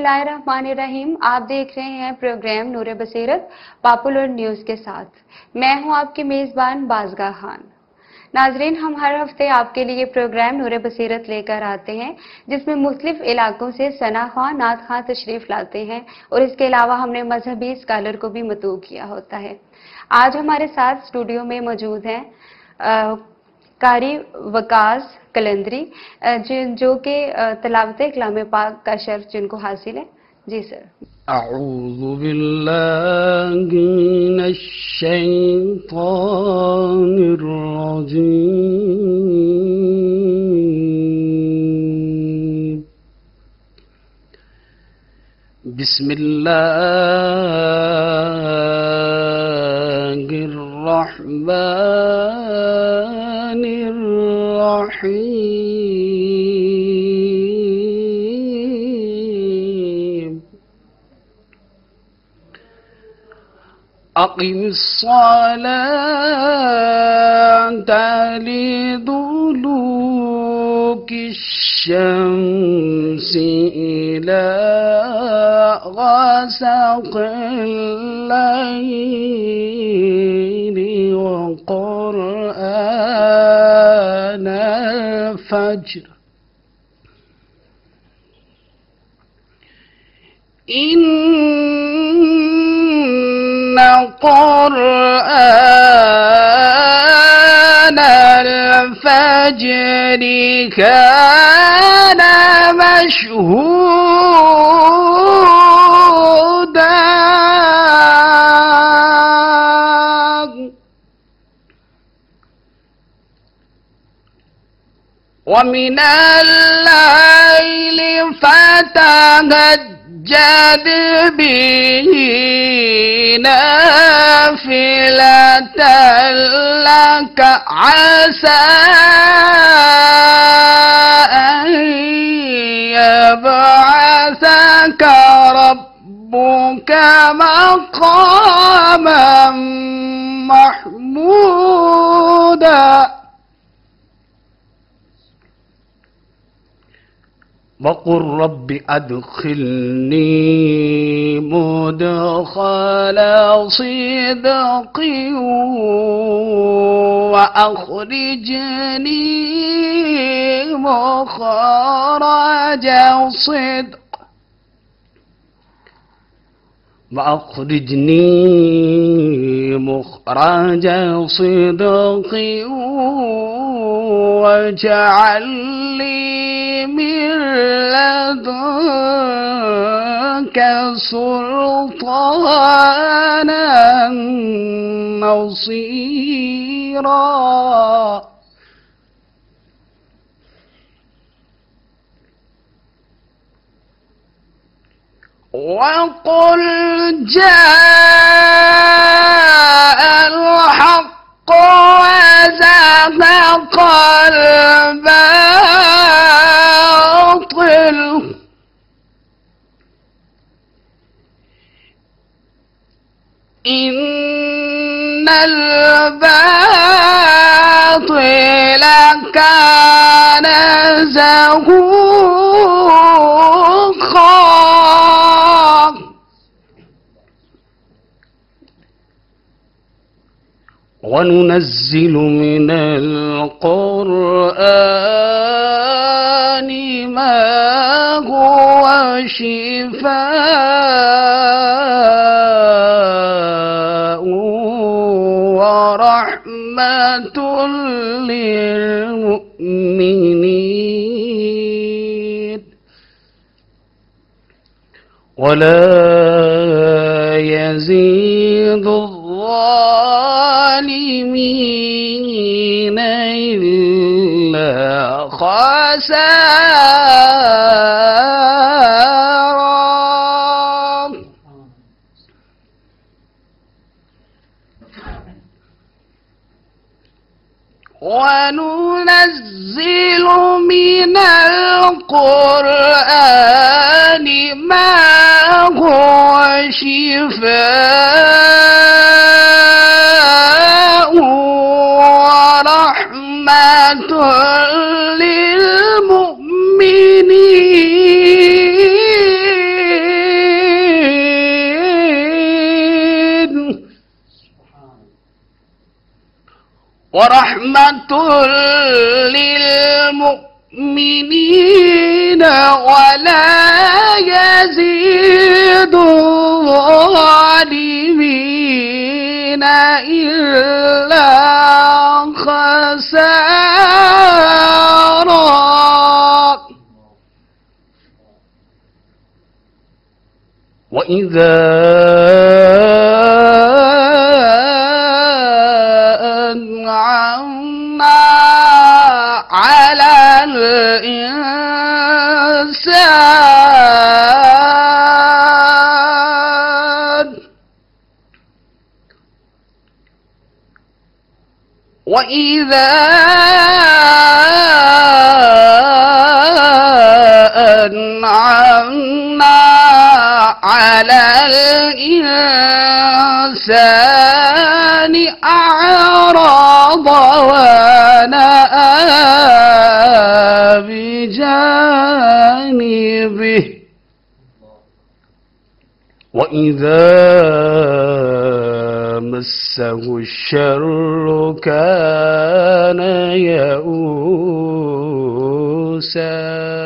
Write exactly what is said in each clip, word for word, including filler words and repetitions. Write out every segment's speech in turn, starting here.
बिस्मिल्लाहिर्रहमानिर्रहीम। आप देख रहे हैं प्रोग्राम नूर-ए-बसीरत पॉपुलर न्यूज़ के साथ। मैं हूं आपकी मेज़बान बाज़गा खान। नाजरीन, हम हर हफ्ते आपके लिए प्रोग्राम नूर-ए-बसीरत लेकर आते हैं, जिसमें मुख्तलिफ इलाकों से सना ख्वां नात खां तशरीफ लाते हैं और इसके अलावा हमने मजहबी स्कॉलर को भी मदऊ किया होता है। आज हमारे साथ स्टूडियो में मौजूद हैं कारी वकास कलंदरी, जो कि तिलावत कलाम पाक का शर्फ जिनको हासिल है। जी सर। अऊज़ु बिल्लाहि मिनश शैतानिर रजीम। बिस्मिल्लाहिर रहमानिर रहीम। अक़िमिस्सलाता लिदुलूकिश्शम्सि इला ग़ासाक़िल लैली व क़ुरआनल फ़ज्र इन्न क़ुरआनल फ़ज्रि कान मशहूदा वमिनल लैलि फ़तहज्जद बिही नाफ़िलतन लक असा अन यबअसक रब्बुका मक़ामन महमूदा। वक़ुल रब्बि अदखिलनी मुदखल सिदक़िन व अख़रिजनी मुख़रज सिदक़ व अख़रिजनी मुख़रज सिदक़िन वजअल ली मिन लदुनका सुल्तानन नसीरा। वक़ुल जाअल हक़्क़ु वज़हक़ल बातिल इन्नल बातिल कान ज़हूक़ा। वनुनज़्ज़िलु मिनल क़ुरआनि मा हुवा शिफ़ाअun व रहमतुल लिल मुमिनीन वला यज़ीदु ज़ालिमीन इल्ला ख़सारा। वनुनज़्ज़िल मिनल क़ुरआनि मा हुवा शिफ़ाअun व रहमतुल लिल मुमिनीन ورحمة للمؤمنين ولا يزيد الظالمين إلا خسارا. وإذا أنعمنا على الإنسان وإذا أنعمنا على الإنسان أعرض ونأى بجانبه وإذا مسه الشر كان يئوسا.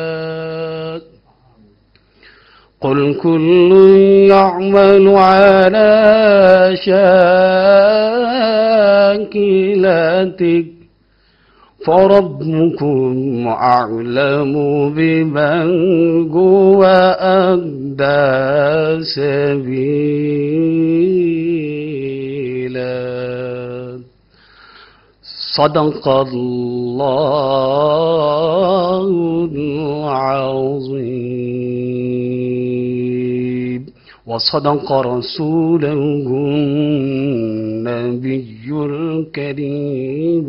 قل كل يعمل على شاكلته فربكم أعلم بمن هو أهدى سبيلا. صدق الله العظيم وصدق رسوله النبي الكريم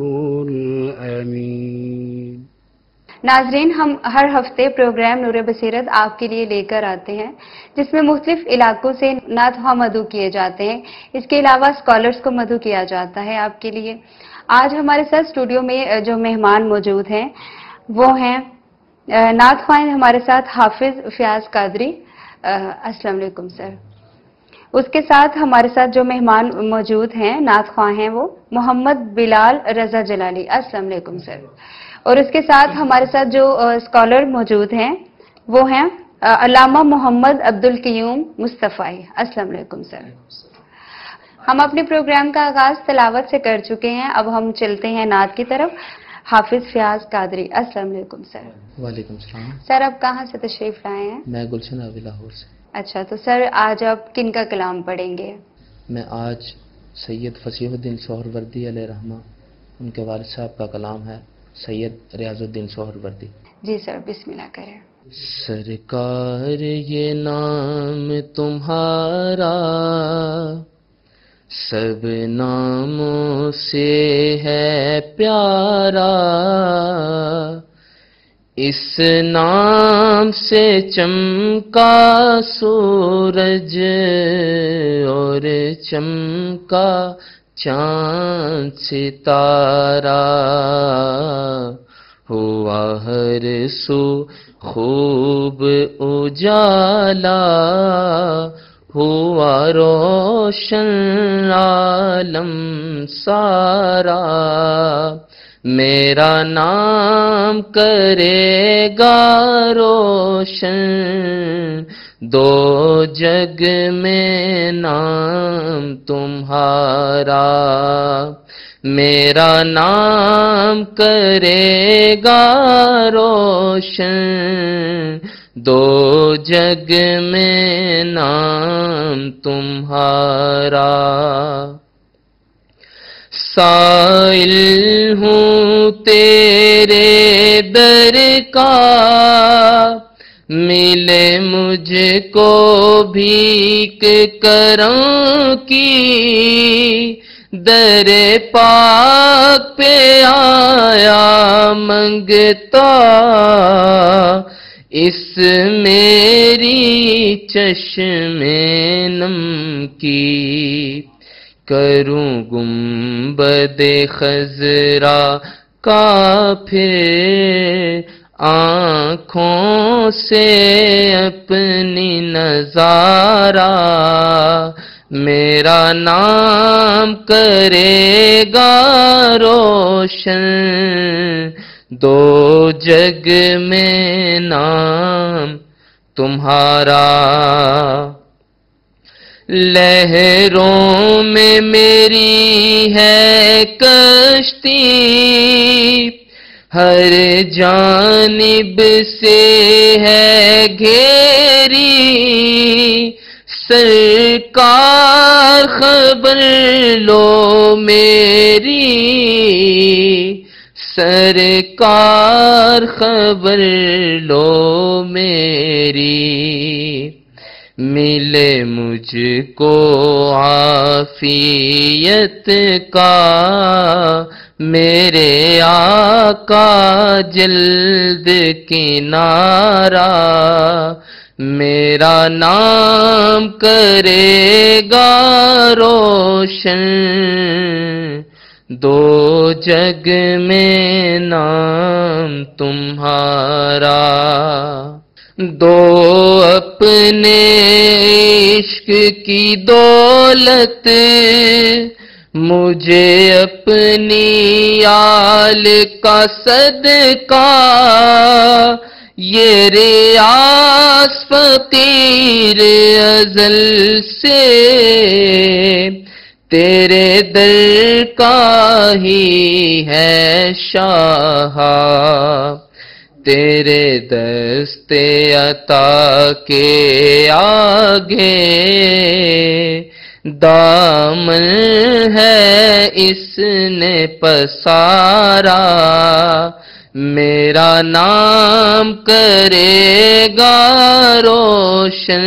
الأمين. नाजरीन, हम हर हफ्ते प्रोग्राम नूर बसीरत आपके लिए लेकर आते हैं जिसमें मुख्तलिफ इलाकों से नात ख्वाह मदू किए जाते हैं। इसके अलावा स्कॉलर्स को मदू किया जाता है आपके लिए। आज हमारे साथ स्टूडियो में जो मेहमान मौजूद हैं वो हैं नात ख्वाह हमारे साथ हाफिज फयाज कादरी। अस्सलाम वालेकुम सर। उसके साथ हमारे साथ जो मेहमान मौजूद हैं नात ख्वाह हैं वो मोहम्मद बिलाल रजा जलाली। अस्सलाम वालेकुम सर। और उसके साथ हमारे साथ जो स्कॉलर मौजूद हैं वो हैं अल्लामा मोहम्मद अब्दुल क़य्यूम मुस्तफ़ाई। अस्सलाम वालेकुम सर। हम अपने प्रोग्राम का आगाज तिलावत से कर चुके हैं, अब हम चलते हैं नात की तरफ। हाफिज फयाज कादरी। अस्सलाम वालेकुम सर। वालेकुम सलाम। सर, आप कहाँ से तशरीफ लाए हैं? मैं गुलशन अभी लाहौर से। अच्छा, तो सर आज आप किन का कलाम पढ़ेंगे? मैं आज सैयद फसीहुद्दीन सोहरवर्दी अलैहि रहमा, उनके वालिद साहब का कलाम है सैयद रियाजुद्दीन सोहरवर्दी। जी सर, बिस्मिल्लाह करें। सरकार ये नाम तुम्हारा सब नामों से है प्यारा, इस नाम से चमका सूरज और चमका चांद सितारा, हुआ हर सू खूब उजाला, हुआ रोशन आलम सारा, मेरा नाम करेगा रोशन दो जग में नाम तुम्हारा, मेरा नाम करेगा रोशन दो जग में नाम तुम्हारा। साइल हूँ तेरे दर का, मिले मुझको भीख करम की, दरे पाक पे आया मंगता, इस मेरी चश्मे नम की, करूं गुंबद खजरा का फिर आँखों से अपनी नजारा, میرا نام کرے گا روشن دو جگ میں نام تمہارا لہروں میں میری ہے کشتی ہر جانب سے ہے گھیری سرکار خبر لو میری سرکار خبر لو میری ملے مجھ کو عافیت کا میرے آقا جلد کنارہ میرا نام کرے گا روشن دو جگ میں نام تمہارا دو اپنے عشق کی دولت مجھے اپنی آل کا صدقہ یہ ریاض فقیر ازل سے تیرے در کا ہی ہے شاہ تیرے دست عطا کے آگے دامن ہے اس نے پسارا میرا نام کرے گا روشن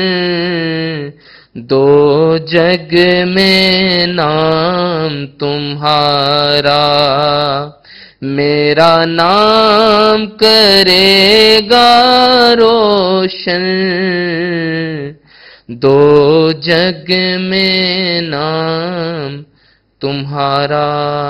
دو جگ میں نام تمہارا میرا نام کرے گا روشن دو جگ میں نام تمہارا.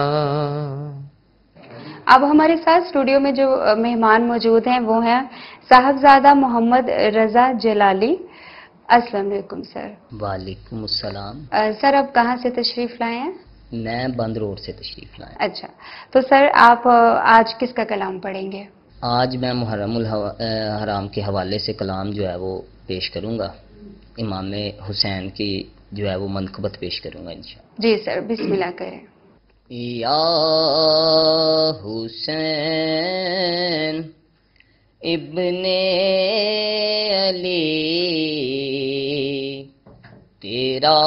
اب ہمارے ساتھ اسٹوڈیو میں جو مہمان موجود ہیں وہ ہیں صاحبزادہ محمد رضا جلالی. السلام علیکم سر. وعلیکم السلام. سر آپ کہاں سے تشریف لائے ہیں؟ میں بند روڈ سے تشریف لائے. اچھا تو سر آپ آج کس کا کلام پڑھیں گے؟ آج میں محرم الحرام کے حوالے سے کلام جو ہے وہ پیش کروں گا. امام حسین کی جو ہے وہ منقبت پیش کروں گا انشاءاللہ. جی سر بسم اللہ کریں. یا حسین ابن علی تیرا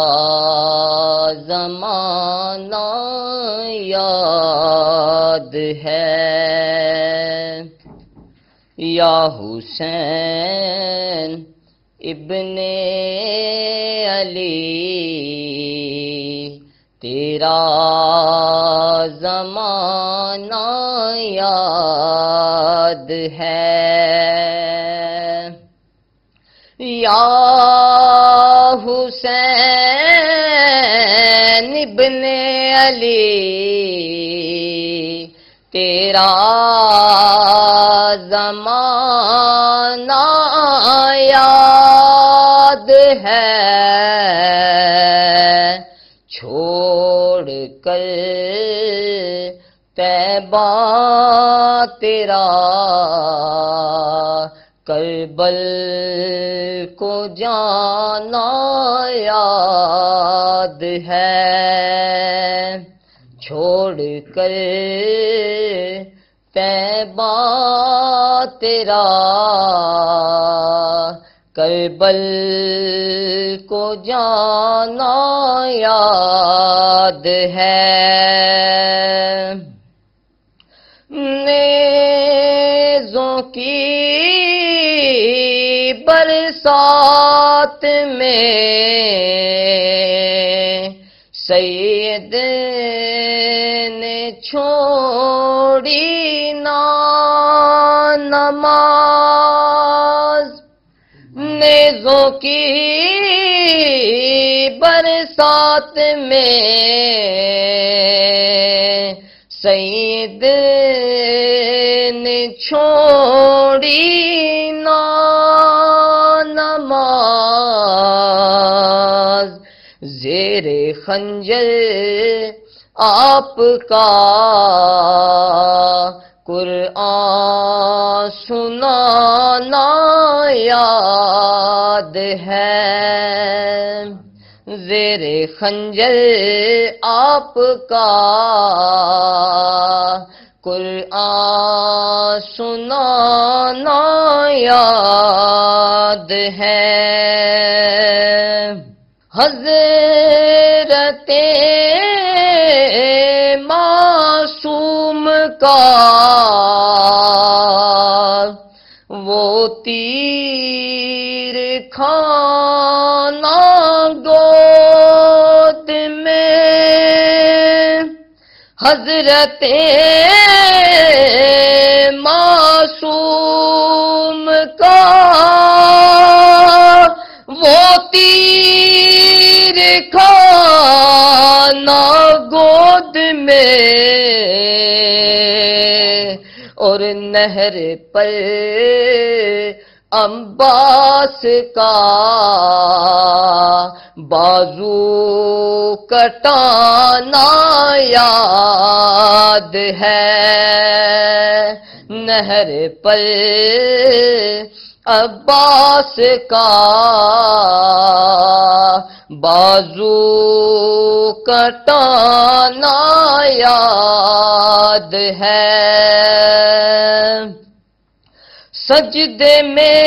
زمانہ یاد ہے یا حسین ابن علی تیرا زمانہ یاد ہے یا حسین ابن علی تیرا زمانہ یاد ہے چھوڑ کر طیبہ تیرا کربل کو جانا یاد ہے چھوڑ کر طیبہ تیرا کربل کو جانا یاد ہے نیزوں کی برسات میں سید نے چھوڑی نا نماز نیزوں کی برسات میں سید نے چھوڑی نا نماز خنجر آپ کا قرآن سنانا یاد ہے، زیر خنجر آپ کا قرآن سنانا یاد ہے، حضرت معصوم کا وہ تیر کھانا گود میں، حضرت معصوم کا وہ تیر کھانا گود میں، اور نہر پر عباس کا بازو کٹانا یاد ہے، نہر پر عباس کا بازو کٹانا یاد ہے، سجدے میں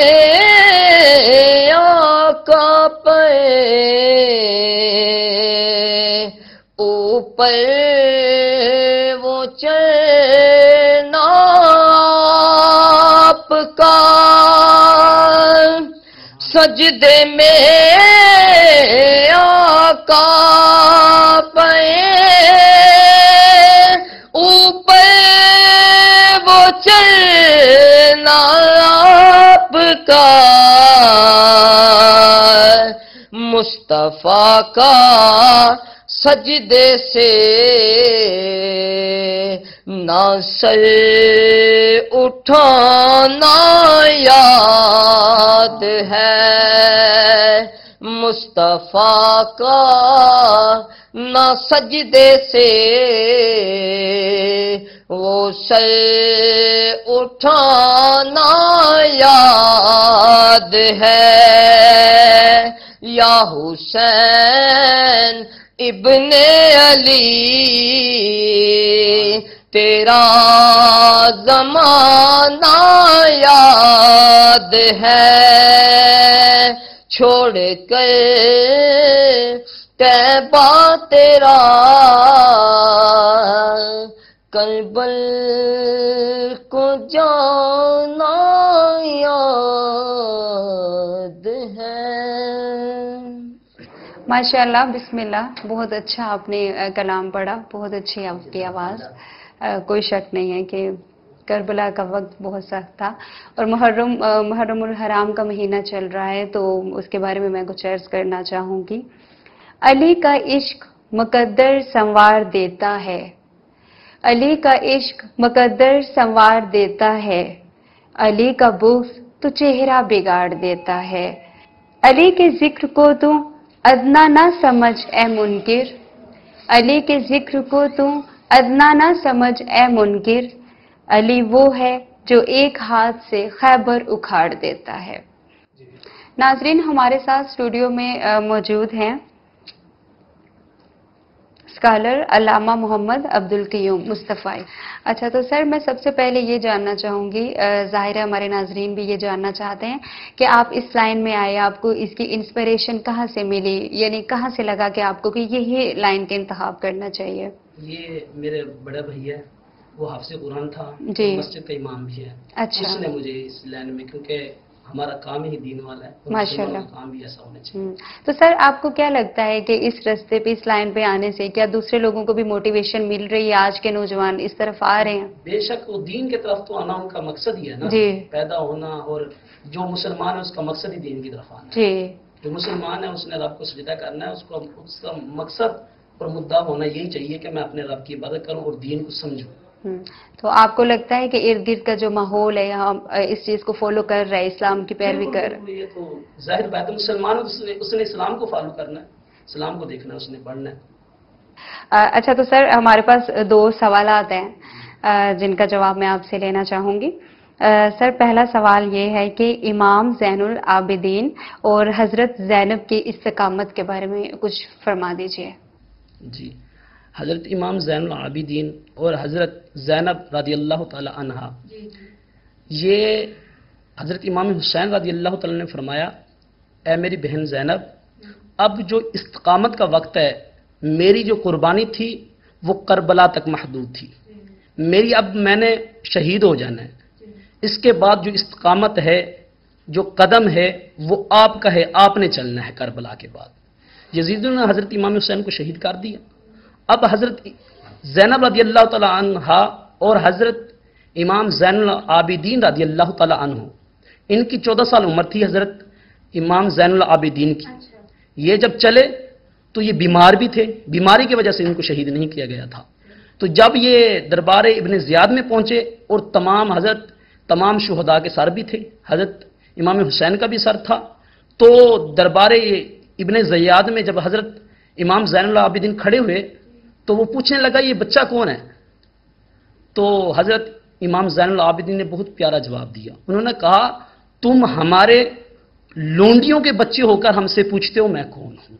آقا پہ اوپر وہ چرنا آپ کا، سجدے میں آقا پہ اوپر وہ چرنا آپ کا، مصطفیٰ کا سجدے سے نہ سر اٹھانا یاد ہے، مصطفیٰ کا نہ سجدے سے وہ سر اٹھانا یاد ہے، یا حسین ابن علی تیرا زمانہ یاد ہے، چھوڑ کر طیبہ تیرا کربل کو جانا یاد ہے۔ ماشاءاللہ، بسم اللہ، بہت اچھا آپ نے کلام پڑھا، بہت اچھی آپ کی آواز، کوئی شک نہیں ہے کہ کربلا کا وقت بہت سخت تھا، اور محرم محرم الحرام کا مہینہ چل رہا ہے، تو اس کے بارے میں میں کچھ عرض کرنا چاہوں گی۔ علی کا عشق مقدر سنوار دیتا ہے، علی کا عشق مقدر سنوار دیتا ہے، علی کا بغض تو چہرہ بگاڑ دیتا ہے، علی کے ذکر کو تو ادنا نہ سمجھ اے منکر، علی کے ذکر کو تو ادنا نہ سمجھ اے منکر، علی وہ ہے جو ایک ہاتھ سے خیبر اکھاڑ دیتا ہے۔ ناظرین، ہمارے ساتھ اسٹوڈیو میں موجود ہیں اسکالر علامہ محمد عبدالقیوم مصطفی۔ اچھا، تو سر میں سب سے پہلے یہ جاننا چاہوں گی، ظاہر ہے ہمارے ناظرین بھی یہ جاننا چاہتے ہیں کہ آپ اس لائن میں آئے، آپ کو اس کی انسپریشن کہاں سے ملی، یعنی کہاں سے لگا کہ آپ کو کہ یہی لائن کا انتخاب کرنا چاہیے؟ یہ میرے بڑا بھائی ہے، وہ حافظ قرآن تھا، جی، مسجد کا امام بھی ہے، اچھا، اس نے مجھے اس لائن میں، کیونکہ ہمارا کام ہی دین والا ہے، ماشاءاللہ، کام بھی ایسا ہونا چاہیے۔ تو سر آپ کو کیا لگتا ہے کہ اس رستے پہ، اس لائن پہ آنے سے کیا دوسرے لوگوں کو بھی موٹیویشن مل رہی ہے؟ آج کے نوجوان اس طرف آ رہے ہیں؟ بے شک، وہ دین کی طرف تو آنا ان کا مقصد ہی ہے نا، جی، پیدا ہونا، اور جو مسلمان ہے اس کا مقصد ہی دین کی طرف آنا ہے۔ جی، جو مسلمان ہے اس نے رب کو سجدہ کرنا ہے، اس کو اس کا مقصد اور مدعا ہونا یہی چاہیے کہ میں اپنے رب کی عبادت کروں اور دین کو سمجھوں۔ تو آپ کو لگتا ہے کہ ارد گرد کا جو ماحول ہے یہاں اس چیز کو فالو کر رہا ہے، اسلام کی پیروی کر رہا ہے؟ یہ تو ظاہر بات ہے، مسلمان اس نے اس نے اسلام کو فالو کرنا ہے، اسلام کو دیکھنا ہے، اس نے پڑھنا ہے۔ اچھا تو سر ہمارے پاس دو سوالات ہیں جن کا جواب میں آپ سے لینا چاہوں گی۔ سر پہلا سوال یہ ہے کہ امام زین العابدین اور حضرت زینب کی استقامت کے بارے میں کچھ فرما دیجئے۔ جی، حضرت امام زین العابدین اور حضرت زینب رضی اللہ تعالی عنہا، یہ حضرت امام حسین رضی اللہ تعالی نے فرمایا، اے میری بہن زینب، اب جو استقامت کا وقت ہے، میری جو قربانی تھی وہ کربلا تک محدود تھی، میری اب میں نے شہید ہو جانا ہے، اس کے بعد جو استقامت ہے، جو قدم ہے، وہ آپ کا ہے، آپ نے چلنا ہے کربلا کے بعد۔ یزید نے حضرت امام حسین کو شہید کر دیا، اب حضرت زینب رضی اللہ تعالی عنہا اور حضرت امام زین العابدین رضی اللہ تعالی عنہ، ان کی چودہ سال عمر تھی حضرت امام زین العابدین کی۔ یہ جب چلے تو یہ بیمار بھی تھے، بیماری کی وجہ سے ان کو شہید نہیں کیا گیا تھا۔ تو جب یہ دربار ابن زیاد میں پہنچے اور تمام حضرت تمام شہداء کے سر بھی تھے، حضرت امام حسین کا بھی سر تھا، تو دربار ابن زیاد میں جب حضرت امام زین العابدین کھڑے ہوئے تو وہ پوچھنے لگا یہ بچہ کون ہے؟ تو حضرت امام زین العابدین نے بہت پیارا جواب دیا، انہوں نے کہا تم ہمارے لونڈیوں کے بچے ہو کر ہم سے پوچھتے ہو میں کون ہوں؟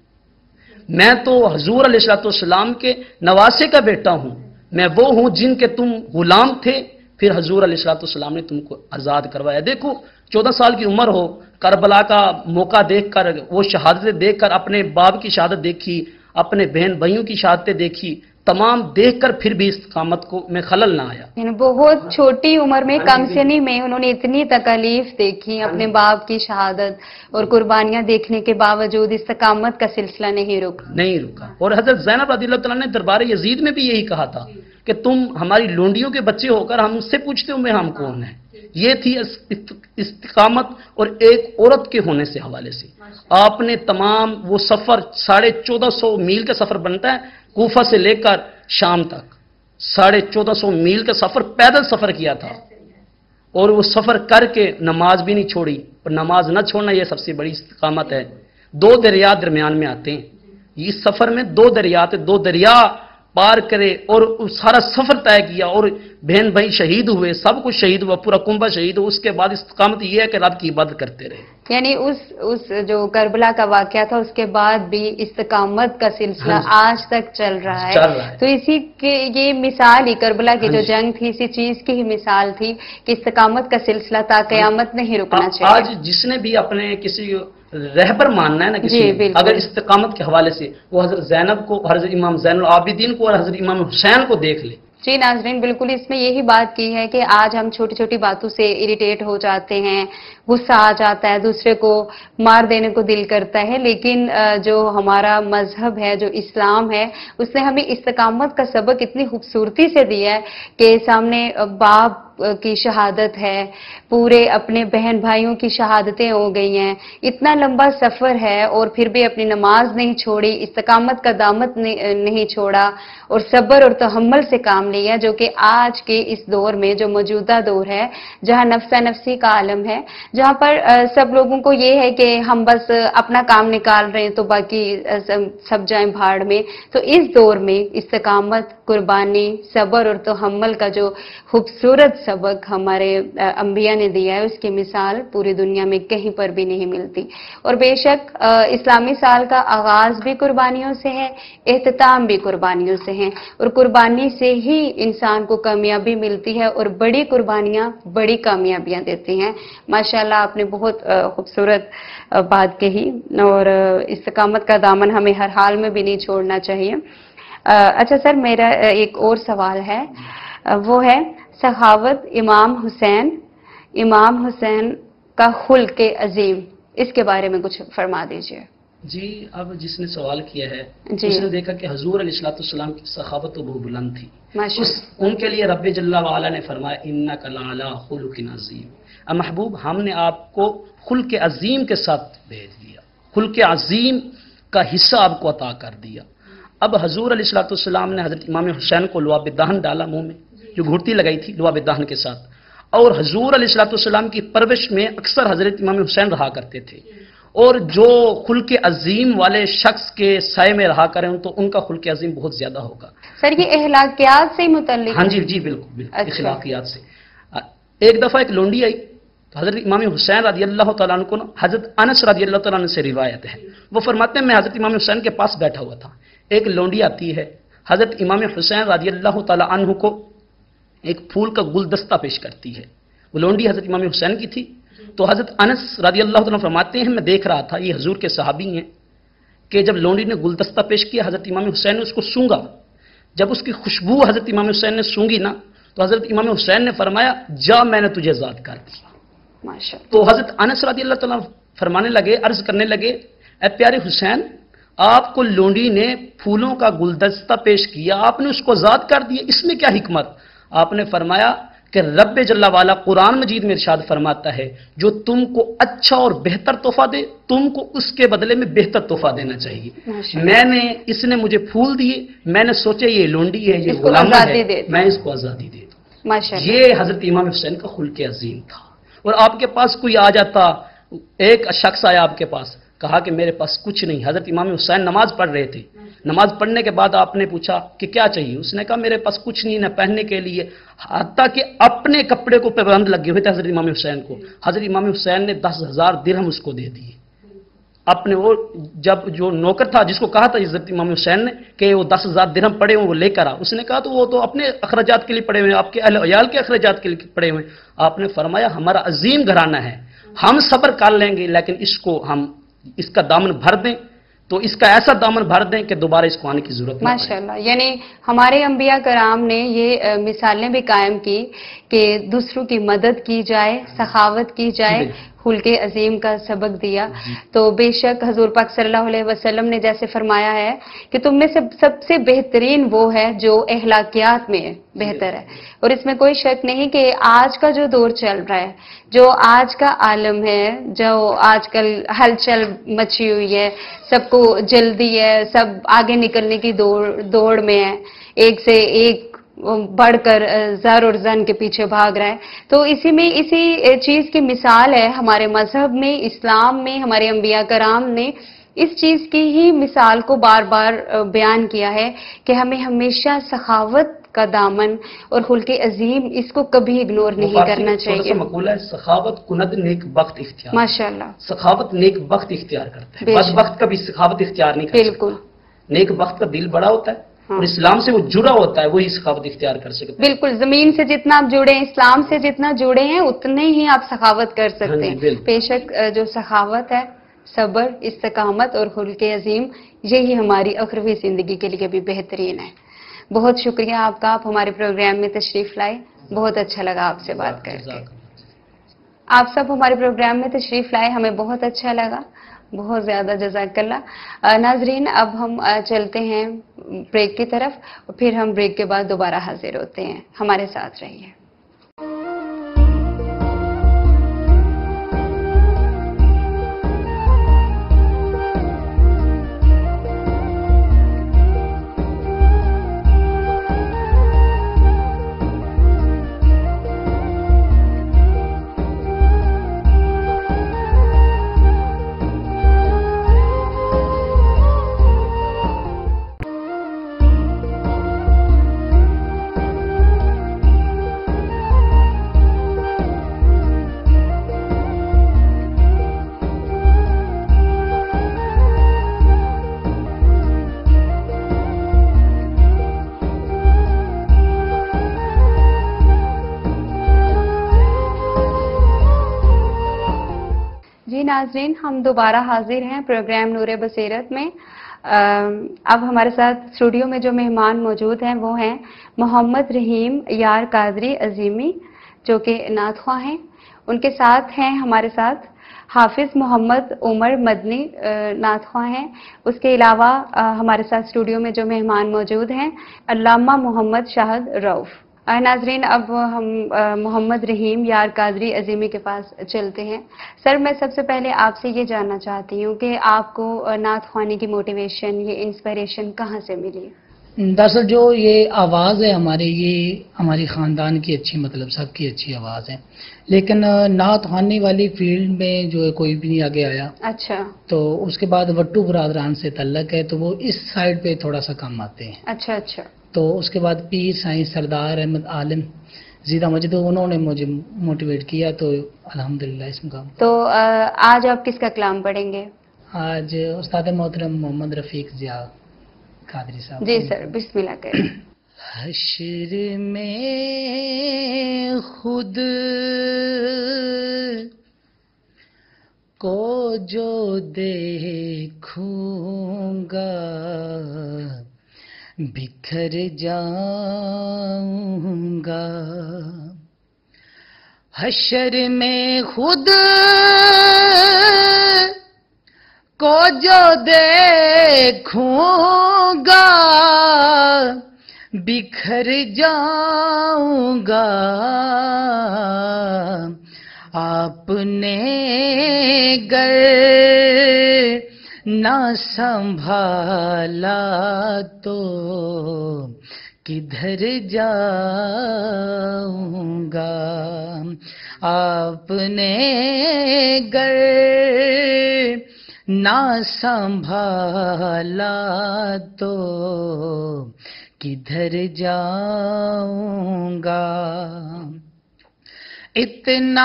میں تو حضور علیہ الصلوۃ والسلام کے نواسے کا بیٹا ہوں، میں وہ ہوں جن کے تم غلام تھے، پھر حضور علیہ الصلوۃ والسلام نے تم کو آزاد کروایا۔ دیکھو چودہ سال کی عمر ہو، کربلا کا موقع دیکھ کر، وہ شہادتیں دیکھ کر، اپنے باپ کی شہادت دیکھی، اپنے بہن بھائیوں کی شہادتیں دیکھی، تمام دیکھ کر پھر بھی استقامت کو میں خلل نہ آیا۔ یعنی بہت چھوٹی عمر میں، کم سنی میں انہوں نے اتنی تکالیف دیکھی، اپنے باپ کی شہادت اور قربانیاں دیکھنے کے باوجود استقامت کا سلسلہ نہیں رکا نہیں رکا اور حضرت زینب رضی اللہ تعالیٰ نے دربار یزید میں بھی یہی کہا تھا کہ تم ہماری لونڈیوں کے بچے ہو کر ہم سے پوچھتے ہو میں ہم کون ہیں۔ یہ تھی استقامت اور ایک عورت کے ہونے سے حوالے سے آپ نے تمام وہ سفر، ساڑھے چودہ سو میل کا سفر بنتا ہے کوفہ سے لے کر شام تک، ساڑھے چودہ سو میل کا سفر پیدل سفر کیا تھا، اور وہ سفر کر کے نماز بھی نہیں چھوڑی، اور نماز نہ چھوڑنا یہ سب سے بڑی استقامت ہے۔ دو دریا درمیان میں آتے ہیں، اس سفر میں دو دریا تھے، دو دریا پار کرے اور سارا سفر طے کیا، اور بہن بھائی شہید ہوئے، سب کچھ شہید ہوا، پورا کنبہ شہید ہوا۔ اس کے بعد استقامت یہ ہے کہ رب کی عبادت کرتے رہے۔ یعنی اس اس جو کربلا کا واقعہ تھا اس کے بعد بھی استقامت کا سلسلہ آج تک چل رہا ہے۔ تو اسی کے یہ مثال ہی کربلا کی جو جنگ تھی، اسی چیز کی ہی مثال تھی کہ استقامت کا سلسلہ تا قیامت نہیں رکنا چاہیے۔ آج جس نے بھی اپنے کسی رہبر ماننا ہے نا کسی نے، اگر استقامت کے حوالے سے وہ حضرت زینب کو، حضرت امام زین العابدین کو اور حضرت امام حسین کو دیکھ لے۔ جی ناظرین، بالکل اس میں یہی بات کی ہے کہ آج ہم چھوٹی چھوٹی باتوں سے اریٹیٹ ہو جاتے ہیں، غصہ آ جاتا ہے، دوسرے کو مار دینے کو دل کرتا ہے، لیکن جو ہمارا مذہب ہے، جو اسلام ہے، اس نے ہمیں استقامت کا سبق اتنی خوبصورتی سے دیا ہے کہ سامنے باپ کی شہادت ہے، پورے اپنے بہن بھائیوں کی شہادتیں ہو گئی ہیں، اتنا لمبا سفر ہے اور پھر بھی اپنی نماز نہیں چھوڑی، استقامت کا دامن نہیں چھوڑا اور صبر اور تحمل سے کام لیا، جو کہ آج کے اس دور میں، جو موجودہ دور ہے، جہاں نفسہ نفسی کا عالم ہے، جہاں پر سب لوگوں کو یہ ہے کہ ہم بس اپنا کام نکال رہے ہیں تو باقی سب جائیں بھاڑ میں، تو اس دور میں استقامت، قربانی، صبر اور تحمل کا جو خوبصورت سبق ہمارے انبیاء نے دیا ہے، اس کی مثال پوری دنیا میں کہیں پر بھی نہیں ملتی۔ اور بے شک اسلامی سال کا آغاز بھی قربانیوں سے ہے، اختتام بھی قربانیوں سے ہے، اور قربانی سے ہی انسان کو کامیابی ملتی ہے، اور بڑی قربانیاں بڑی کامیابیاں دیتی ہیں۔ ماشاءاللہ آپ نے بہت خوبصورت بات کہی، اور استقامت کا دامن ہمیں ہر حال میں بھی نہیں چھوڑنا چاہیے۔ اچھا سر، میرا ایک اور سوال ہے، وہ ہے سخاوت امام حسین امام حسین کا خلق عظیم، اس کے بارے میں کچھ فرما دیجئے۔ جی، اب جس نے سوال کیا ہے اس نے دیکھا کہ حضور علیہ الصلوۃ والسلام کی سخاوت تو بہت بلند تھی، ان کے لیے رب جل وعلا نے فرمایا انک لعلی خلق عظیم، اے محبوب ہم نے آپ کو خلق عظیم کے ساتھ بھیج دیا، خلق عظیم کا حصہ آپ کو عطا کر دیا۔ اب حضور علیہ الصلوۃ والسلام نے حضرت امام حسین کو لعاب دہن ڈالا منہ میں، جو گھڑتی لگائی تھی لعاب دہن کے ساتھ، اور حضور علیہ الصلوۃ والسلام کی پرورش میں اکثر حضرت امام حسین رہا کرتے تھے، اور جو خلق عظیم والے شخص کے سائے میں رہا کریں تو ان کا خلق عظیم بہت زیادہ ہوگا. سر یہ اخلاقیات سے متعلق؟ ہاں جی جی بالکل بالکل اچھا. اخلاقیات سے. ایک دفعہ ایک لونڈی آئی تو حضرت امام حسین رضی اللہ تعالیٰ عنہ کو نا حضرت انس رضی اللہ تعالیٰ عنہ سے روایت ہے، وہ فرماتے ہیں میں حضرت امام حسین کے پاس بیٹھا ہوا تھا، ایک لونڈی آتی ہے، حضرت امام حسین رضی اللہ تعالیٰ عنہ کو ایک پھول کا گلدستہ پیش کرتی ہے. وہ لونڈی حضرت امام حسین کی تھی. تو حضرت انس رضی اللہ تعالیٰ عنہ فرماتے ہیں میں دیکھ رہا تھا، یہ حضور کے صحابی ہیں، کہ جب لونڈی نے گلدستہ پیش کیا حضرت امام حسین نے اس کو سونگا. جب اس کی خوشبو حضرت امام حسین نے سونگی نا تو حضرت امام حسین نے فرمایا جا میں نے تجھے آزاد کر دیا. تو حضرت انس رضی اللہ تعالیٰ فرمانے لگے، عرض کرنے لگے اے پیارے حسین، آپ کو لونڈی نے پھولوں کا گلدستہ پیش کیا، آپ نے اس کو آزاد کر دیا، اس میں کیا حکمت؟ آپ نے فرمایا کہ رب جل والا قرآن مجید میں ارشاد فرماتا ہے جو تم کو اچھا اور بہتر تحفہ دے تم کو اس کے بدلے میں بہتر تحفہ دینا چاہیے. میں نے اس نے مجھے پھول دیے، میں نے سوچا یہ لونڈی ہے، یہ غلام ہے، میں اس کو آزادی دے دوں. یہ حضرت امام حسین کا خلق عظیم تھا. اور آپ کے پاس کوئی آ جاتا، ایک شخص آیا آپ کے پاس، کہا کہ میرے پاس کچھ نہیں. حضرت امام حسین نماز پڑھ رہے تھے، نماز پڑھنے کے بعد آپ نے پوچھا کہ کیا چاہیے؟ اس نے کہا میرے پاس کچھ نہیں نہ پہننے کے لیے، حتیٰ کہ اپنے کپڑے کو پابند لگے ہوئے تھے حضرت امام حسین کو. حضرت امام حسین نے دس ہزار درہم اس کو دے دیے. اپنے وہ جب جو نوکر تھا جس کو کہا تھا حضرت امام حسین نے کہ وہ دس ہزار درہم پڑے ہوئے وہ لے کر آ، اس نے کہا تو وہ تو اپنے اخراجات کے لیے پڑے ہوئے، آپ کے اہل عیال کے اخراجات کے لیے پڑے ہوئے. آپ نے فرمایا ہمارا عظیم گھرانہ ہے، ہم صبر کر لیں گے، لیکن اس کو ہم اس کا دامن بھر دیں تو اس کا ایسا دامن بھر دیں کہ دوبارہ اس کو آنے کی ضرورت نہیں. ماشاءاللہ. یعنی ہمارے انبیاء کرام نے یہ مثالیں بھی قائم کی کہ دوسروں کی مدد کی جائے، سخاوت کی جائے، خلق عظیم کا سبق دیا. تو بے شک حضور پاک صلی اللہ علیہ وسلم نے جیسے فرمایا ہے کہ تم میں سے سب سے بہترین وہ ہے جو اخلاقیات میں بہتر ہے. اور اس میں کوئی شک نہیں کہ آج کا جو دور چل رہا ہے، جو آج کا عالم ہے، جو آج کل ہلچل مچی ہوئی ہے، سب کو جلدی ہے، سب آگے نکلنے کی دوڑ دوڑ میں ہے، ایک سے ایک بڑھ کر زر اور زن کے پیچھے بھاگ رہا ہے. تو اسی میں اسی چیز کی مثال ہے ہمارے مذہب میں، اسلام میں، ہمارے انبیاء کرام نے اس چیز کی ہی مثال کو بار بار بیان کیا ہے کہ ہمیں ہمیشہ سخاوت کا دامن اور خلق عظیم اس کو کبھی اگنور نہیں کرنا چاہیے. مقولہ ہے سخاوت کند نیک بخت اختیار. ماشاءاللہ. سخاوت نیک بخت اختیار کرتا ہے، بد بخت کبھی سخاوت اختیار نہیں کرتا. بالکل. نیک بخت کا دل بڑا ہوتا ہے اور اسلام سے وہ جڑا ہوتا ہے، وہی سخاوت اختیار کر سکتا ہے. بالکل. زمین سے جتنا آپ جڑے ہیں، اسلام سے جتنا جڑے ہیں، اتنے ہی آپ سخاوت کر سکتے ہیں. بے شک جو سخاوت ہے، صبر، استقامت اور خلق عظیم، یہی ہماری اخروی زندگی کے لیے بھی بہترین ہے. بہت شکریہ آپ کا، آپ ہمارے پروگرام میں تشریف لائے، بہت اچھا لگا آپ سے بات کر کے. آپ سب ہمارے پروگرام میں تشریف لائے، ہمیں بہت اچھا لگا، بہت زیادہ جزاک اللہ. ناظرین اب ہم چلتے ہیں بریک کی طرف، اور پھر ہم بریک کے بعد دوبارہ حاضر ہوتے ہیں. ہمارے ساتھ رہیے. ناظرین ہم دوبارہ حاضر ہیں پروگرام نور بصیرت میں. اب ہمارے ساتھ اسٹوڈیو میں جو مہمان موجود ہیں وہ ہیں محمد رحیم یار قادری عظیمی جو کہ نعت خواہ ہیں. ان کے ساتھ ہیں ہمارے ساتھ حافظ محمد عمر مدنی نعت خواہ ہیں. اس کے علاوہ ہمارے ساتھ اسٹوڈیو میں جو مہمان موجود ہیں علامہ محمد شاہد رؤف. ناظرین اب ہم محمد رحیم یار قادری عظیمی کے پاس چلتے ہیں. سر میں سب سے پہلے آپ سے یہ جاننا چاہتی ہوں کہ آپ کو نعت خوانی کی موٹیویشن، یہ انسپائریشن کہاں سے ملی؟ دراصل جو یہ آواز ہے ہماری، یہ ہماری خاندان کی اچھی، مطلب سب کی اچھی آواز ہے، لیکن نعت خوانی والی فیلڈ میں جو ہے کوئی بھی نہیں آگے آیا. اچھا. تو اس کے بعد وٹو برادران سے تعلق ہے، تو وہ اس سائڈ پہ تھوڑا سا کم آتے ہیں. اچھا اچھا. تو اس کے بعد پیر سائیں سردار احمد عالم زیدہ مجد، انہوں نے مجھے موٹیویٹ کیا، تو الحمدللہ اس مقام. تو آج آپ کس کا کلام پڑھیں گے؟ آج استاد محترم محمد رفیق ضیا قادری صاحب. جی سر، بسم اللہ کریں. حشر میں خود کو جو دیکھوں گا بکھر جاؤں گا. حشر میں خود کو جو دیکھوں گا بکھر جاؤں گا. آپ نے گر نہ سنبھالا تو کدھر جاؤں گا. آپ نے گر نہ سنبھالا تو کدھر جاؤں گا. اتنا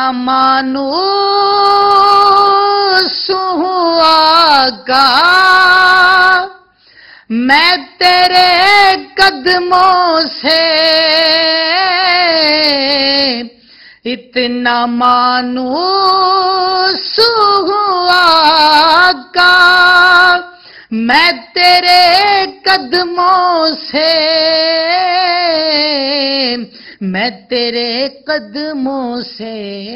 مانوس ہوں آقا میں تیرے قدموں سے، اتنا مانوس ہوں آقا میں تیرے قدموں سے، میں تیرے قدموں سے.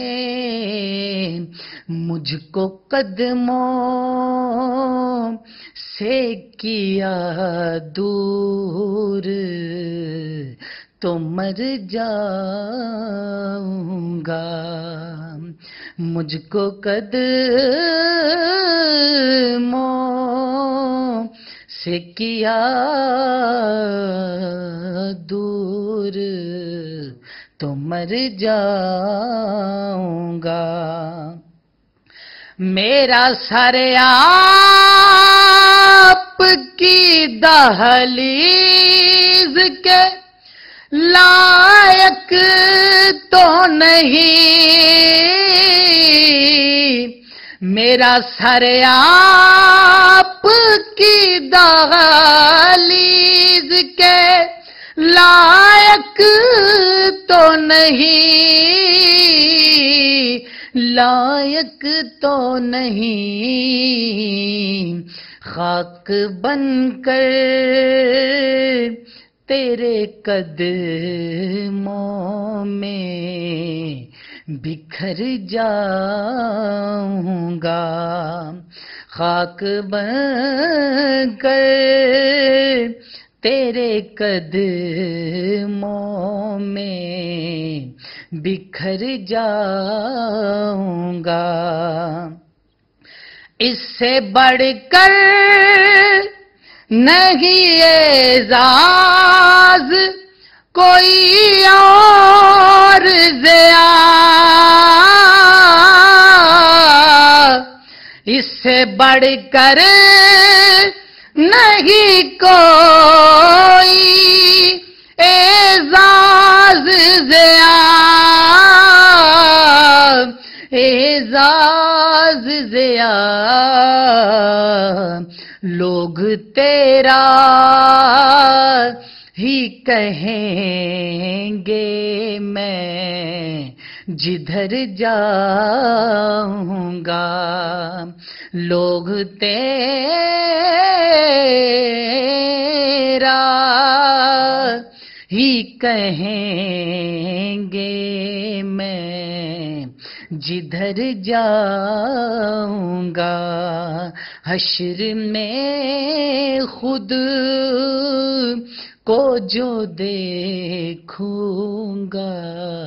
مجھ کو قدموں سے کیا دور تو مر جاؤں گا. مجھ کو قدموں سے کیا دور تو مر جاؤں گا. میرا سر آپ کی دہلیز کے لائق تو نہیں، میرا سر آپ کی دہلیز کے لائق تو نہیں، لائق تو نہیں. خاک بن کر تیرے قدموں میں بکھر جاؤں گا. خاک بن کر تیرے قدموں میں بکھر جاؤں گا. اس سے بڑھ کر نہیں اعزاز کوئی اور ضیا، اس سے بڑھ کر نہیں کوئی اعزاز ضیا، اعزاز ضیا. لوگ تیرا ہی کہیں گے میں جدھر جاؤں گا. لوگ تیرا ہی کہیں گے میں جدھر جاؤں گا. حشر میں خود کو جو دیکھوں گا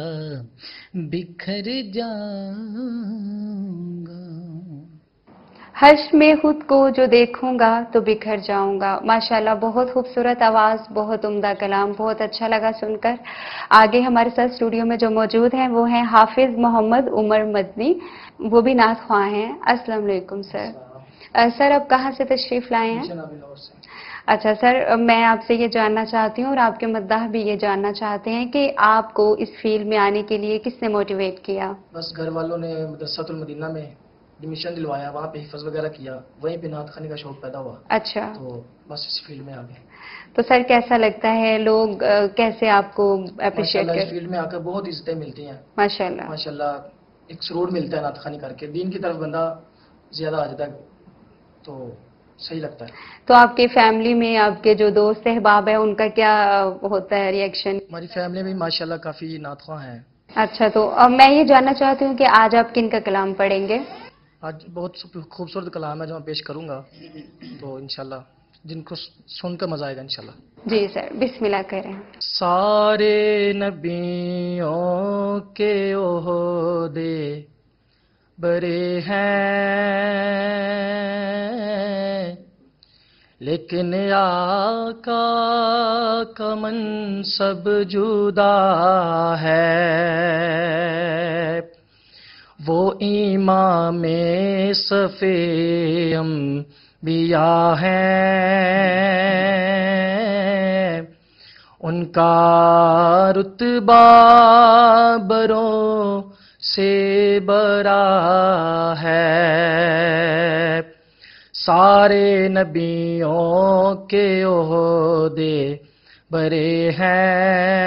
بکھر جاؤں گا. حشر میں خود کو جو دیکھوں گا تو بکھر جاؤں گا. ماشاءاللہ بہت خوبصورت آواز, بہت عمدہ کلام, بہت اچھا لگا سن کر. آگے ہمارے ساتھ اسٹوڈیو میں جو موجود ہیں وہ ہیں حافظ محمد عمر مدنی, وہ بھی نعت خواں ہیں. السلام علیکم سر. سر آپ کہاں سے تشریف لائے ہیں؟ اچھا سر, میں آپ سے یہ جاننا چاہتی ہوں اور آپ کے مداح بھی یہ جاننا چاہتے ہیں کہ آپ کو اس فیلڈ میں آنے کے لیے کس نے موٹیویٹ کیا؟ بس گھر والوں نے مدرسۃ المدینہ میں ایڈمیشن دلوایا, وہاں پہ حفظ وغیرہ کیا, وہیں پہ نعت خوانی کا شوق پیدا ہوا. اچھا, تو بس اس فیلڈ میں آ گئے. تو سر کیسا لگتا ہے, لوگ کیسے آپ کو اپریشیٹ ماشاءاللہ اس کرتے فیلڈ میں آ کر بہت عزتیں ملتی ہیں. ماشاءاللہ ماشاءاللہ ایک سرور ملتا ہے نعت خوانی کر کے, دین کی طرف بندہ زیادہ آ جاتا ہے تو صحیح لگتا ہے. تو آپ کی فیملی میں آپ کے جو دوست احباب ہیں ان کا کیا ہوتا ہے ریئیکشن؟ ہماری فیملی میں ماشاءاللہ کافی نعت خواں ہیں. اچھا, تو اب میں یہ جاننا چاہتی ہوں کہ آج آپ کن کا کلام پڑھیں گے؟ آج بہت خوبصورت کلام ہے جو میں پیش کروں گا, تو انشاءاللہ جن کو سن کر مزہ آئے گا انشاءاللہ. جی سر, بسم اللہ کریں. سارے نبیوں کے عہدے بڑے ہیں لیکن آقا کا منصب جدا ہے. وہ امام صف انبیاء ہیں, ان کا رتبہ بروں سے بڑا ہے. سارے نبیوں کے عہدے بڑے ہیں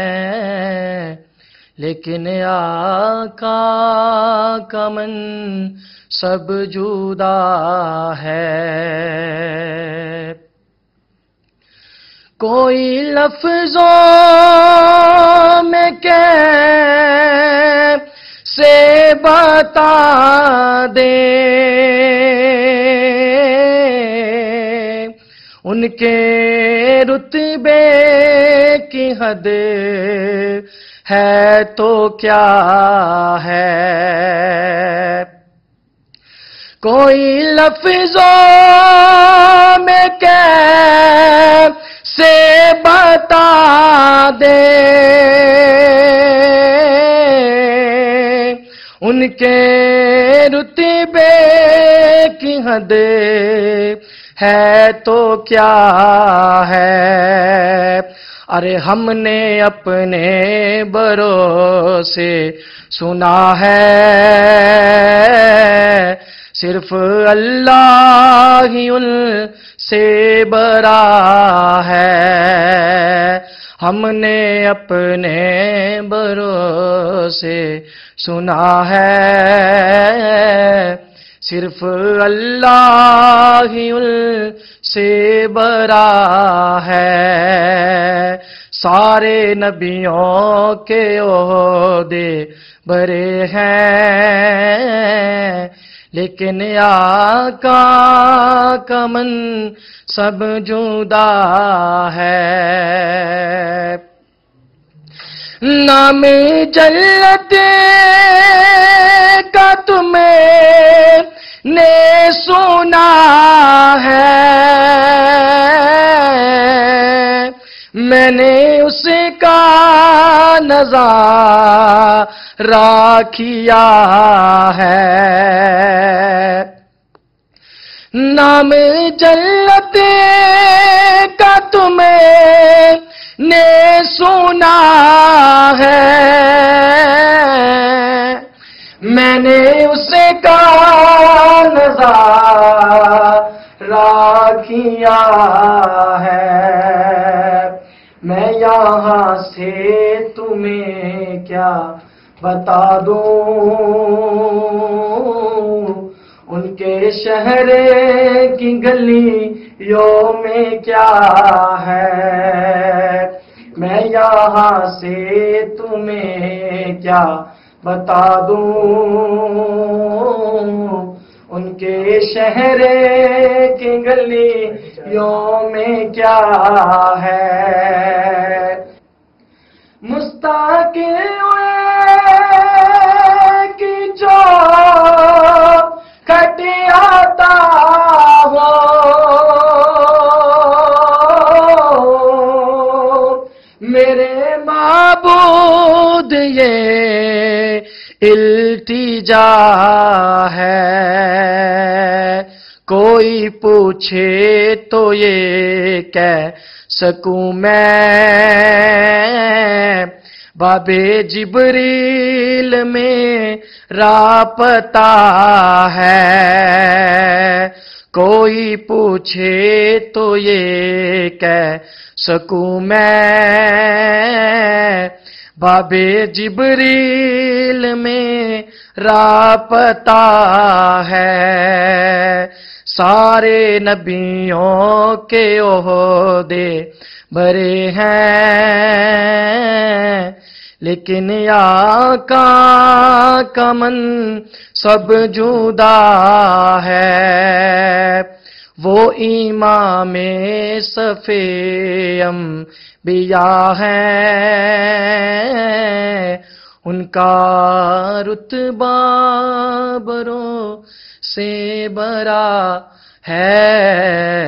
لیکن آقا کا منصب جدا ہے. کوئی لفظوں میں کیسے بتا دے ان کے رتبے کی حد ہے تو کیا ہے. کوئی لفظوں میں کیسے بتا دے ان کے رتبے کی حد ہے تو کیا ہے. ارے ہم نے اپنے بڑوں سے سنا ہے صرف اللہ ہی ان سے بڑا ہے. ہم نے اپنے بڑوں سے سنا ہے صرف اللہ ہی ان سے بڑا ہے. سارے نبیوں کے عہدے بڑے ہیں لیکن آقا کا منصب جدا ہے. نام جلت کا تمہیں نے سنا ہے, میں نے اس کا نظارہ کیا ہے. نام جلت کا تمہیں نے سنا ہے, میں نے اس کا نظارہ کیا ہے. میں یہاں سے تمہیں کیا بتا دوں ان کے شہر کی گلیوں میں کیا ہے. میں یہاں سے تمہیں کیا بتا دوں ان کے شہر کی گلیوں میں کیا ہے. مستقل کی جو کھٹیا میرے معبود یہ التجا ہے، کوئی پوچھے تو یہ کہہ سکوں میں، باب جبریل میں راپتا ہے، کوئی پوچھے تو یہ کہہ سکوں میں، باب جبریل میں راپتا ہے، سارے نبیوں کے عہدے بڑے ہیں، لیکن آقا کا من سب جدا ہے، وہ امام صف انبیاء ہیں، ان کا رتبہ بروں سے بڑا ہے۔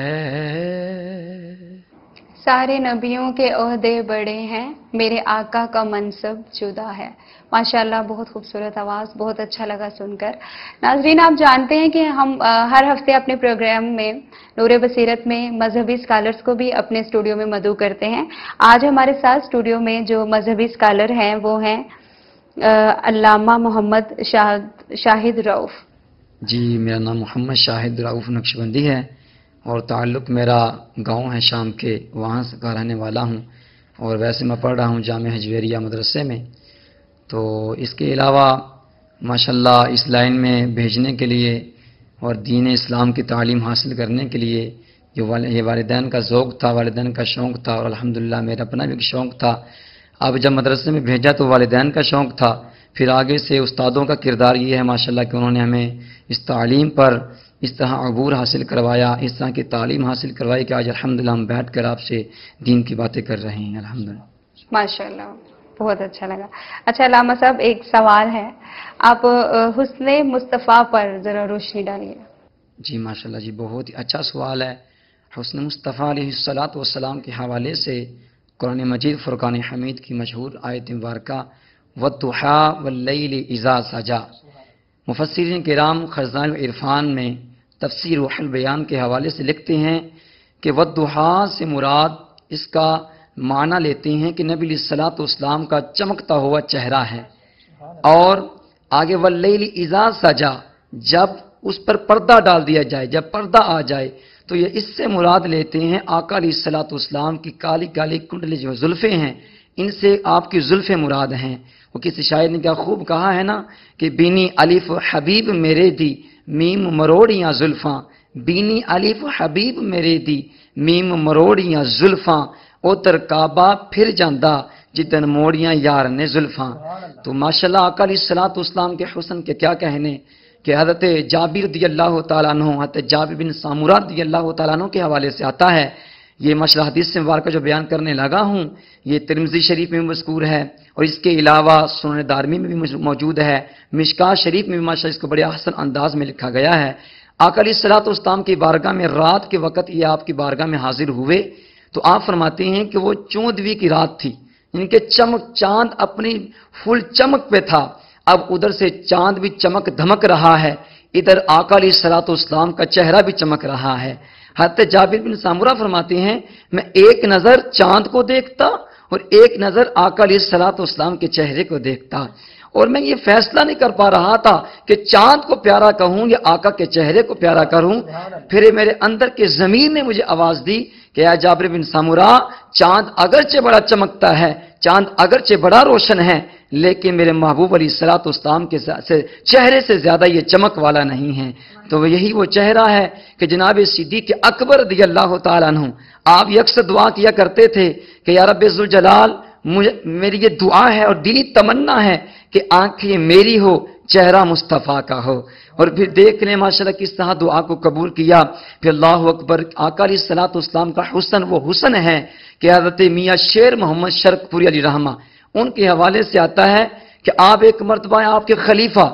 سارے نبیوں کے عہدے بڑے ہیں، میرے آقا کا منصب جدا ہے۔ ماشاءاللہ، بہت خوبصورت آواز، بہت اچھا لگا سن کر۔ ناظرین، آپ جانتے ہیں کہ ہم ہر ہفتے اپنے پروگرام میں نور بصیرت میں مذہبی اسکالرز کو بھی اپنے اسٹوڈیو میں مدعو کرتے ہیں۔ آج ہمارے ساتھ اسٹوڈیو میں جو مذہبی اسکالر ہیں وہ ہیں علامہ محمد شاہد رؤف۔ جی، میرا نام محمد شاہد رؤف نقشبندی ہے اور تعلق میرا گاؤں ہے شام کے، وہاں سے کا رہنے والا ہوں، اور ویسے میں پڑھ رہا ہوں جامعہ حجویریہ مدرسے میں۔ تو اس کے علاوہ ماشاءاللہ اس لائن میں بھیجنے کے لیے اور دین اسلام کی تعلیم حاصل کرنے کے لیے جو یہ والدین کا ذوق تھا، والدین کا شوق تھا، اور الحمدللہ میرا اپنا بھی شوق تھا۔ اب جب مدرسے میں بھیجا تو والدین کا شوق تھا، پھر آگے سے استادوں کا کردار یہ ہے ماشاءاللہ کہ انہوں نے ہمیں اس تعلیم پر اس طرح عبور حاصل کروایا، اس طرح کی تعلیم حاصل کروائی کہ آج الحمدللہ ہم بیٹھ کر آپ سے دین کی باتیں کر رہے ہیں الحمدللہ۔ ماشاءاللہ، بہت اچھا لگا۔ اچھا علامہ صاحب، ایک سوال ہے، آپ حسن مصطفیٰ پر ذرا روشنی ڈالیے۔ جی ماشاءاللہ، جی بہت ہی اچھا سوال ہے۔ حسن مصطفیٰ علیہ الصلاۃ والسلام کے حوالے سے قرآن مجید فرقان حمید کی مشہور آیت مبارکہ والضحیٰ واللیل اذا سجا، مفسرین کرام خزائن العرفان میں تفسیر روح البیان کے حوالے سے لکھتے ہیں کہ والضحیٰ سے مراد اس کا معنی لیتے ہیں کہ نبی علیہ الصلاۃ والسلام کا چمکتا ہوا چہرہ ہے، اور آگے واللیل اذا سجا، جب اس پر پردہ ڈال دیا جائے، جب پردہ آ جائے تو یہ اس سے مراد لیتے ہیں آقا علیہ الصلاۃ والسلام کی کالی کالی کنڈلی جو زلفیں ہیں، ان سے آپ کی زلفیں مراد ہیں۔ وہ کسی شاعر نے کیا خوب کہا ہے نا کہ بینی الف حبیب میرے دی میم مروڑیاں زلفاں، بینی الف حبیب میرے دی میم مروڑیاں زلفاں، اوتر کعبہ پھر جاندہ جدن موڑیاں یار نے زلفاں۔ تو ماشاءاللہ آقا علیہ الصلاۃ والسلام کے حسن کے کیا کہنے کہ حضرت جابر رضی اللہ تعالیٰ عنہ، حضرت جابر بن سامورہ رضی اللہ تعالیٰ عنہ کے حوالے سے آتا ہے۔ یہ ماشاءاللہ حدیث سے مبارکہ جو بیان کرنے لگا ہوں یہ ترمذی شریف میں بھی مذکور ہے، اور اس کے علاوہ سنن دارمی میں بھی موجود ہے، مشکاۃ شریف میں بھی ماشاءاللہ اس کو بڑے احسن انداز میں لکھا گیا ہے۔ آقا علیہ الصلوۃ والسلام کی بارگاہ میں رات کے وقت یہ آپ کی بارگاہ میں حاضر ہوئے تو آپ فرماتے ہیں کہ وہ چودھویں کی رات تھی، ان کے چمک چاند اپنی فل چمک پہ تھا، اب ادھر سے چاند بھی چمک دھمک رہا ہے، ادھر آقا علیہ الصلوۃ والسلام کا چہرہ بھی چمک رہا ہے۔ حضرت جابر بن سامورہ فرماتے ہیں میں ایک نظر چاند کو دیکھتا اور ایک نظر آقا علیہ الصلوۃ والسلام کے چہرے کو دیکھتا، اور میں یہ فیصلہ نہیں کر پا رہا تھا کہ چاند کو پیارا کہوں یا آقا کے چہرے کو پیارا کروں۔ پھر میرے اندر کے ضمیر نے مجھے آواز دی کہ اے جابر بن سامورہ، چاند اگرچہ بڑا چمکتا ہے، چاند اگرچہ بڑا روشن ہے، لیکن میرے محبوب علیہ الصلوۃ والسلام کے چہرے سے زیادہ یہ چمک والا نہیں ہے۔ تو یہی وہ چہرہ ہے کہ جناب صدیق اکبر رضی اللہ تعالیٰ عنہ آپ یکسر دعا کیا کرتے تھے کہ یا رب ذوالجلال، مجھے میری یہ دعا ہے اور دلی تمنا ہے کہ آنکھیں میری ہو، چہرہ مصطفیٰ کا ہو۔ اور پھر دیکھ لیں ماشاءاللہ کس طرح دعا کو قبول کیا۔ پھر اللہ اکبر، آقا علیہ الصلوۃ والسلام کا حسن وہ حسن ہے کہ حضرت میاں شیر محمد شرق پوری علی رحمہ ان کے حوالے سے آتا ہے کہ آپ ایک مرتبہ آپ کے خلیفہ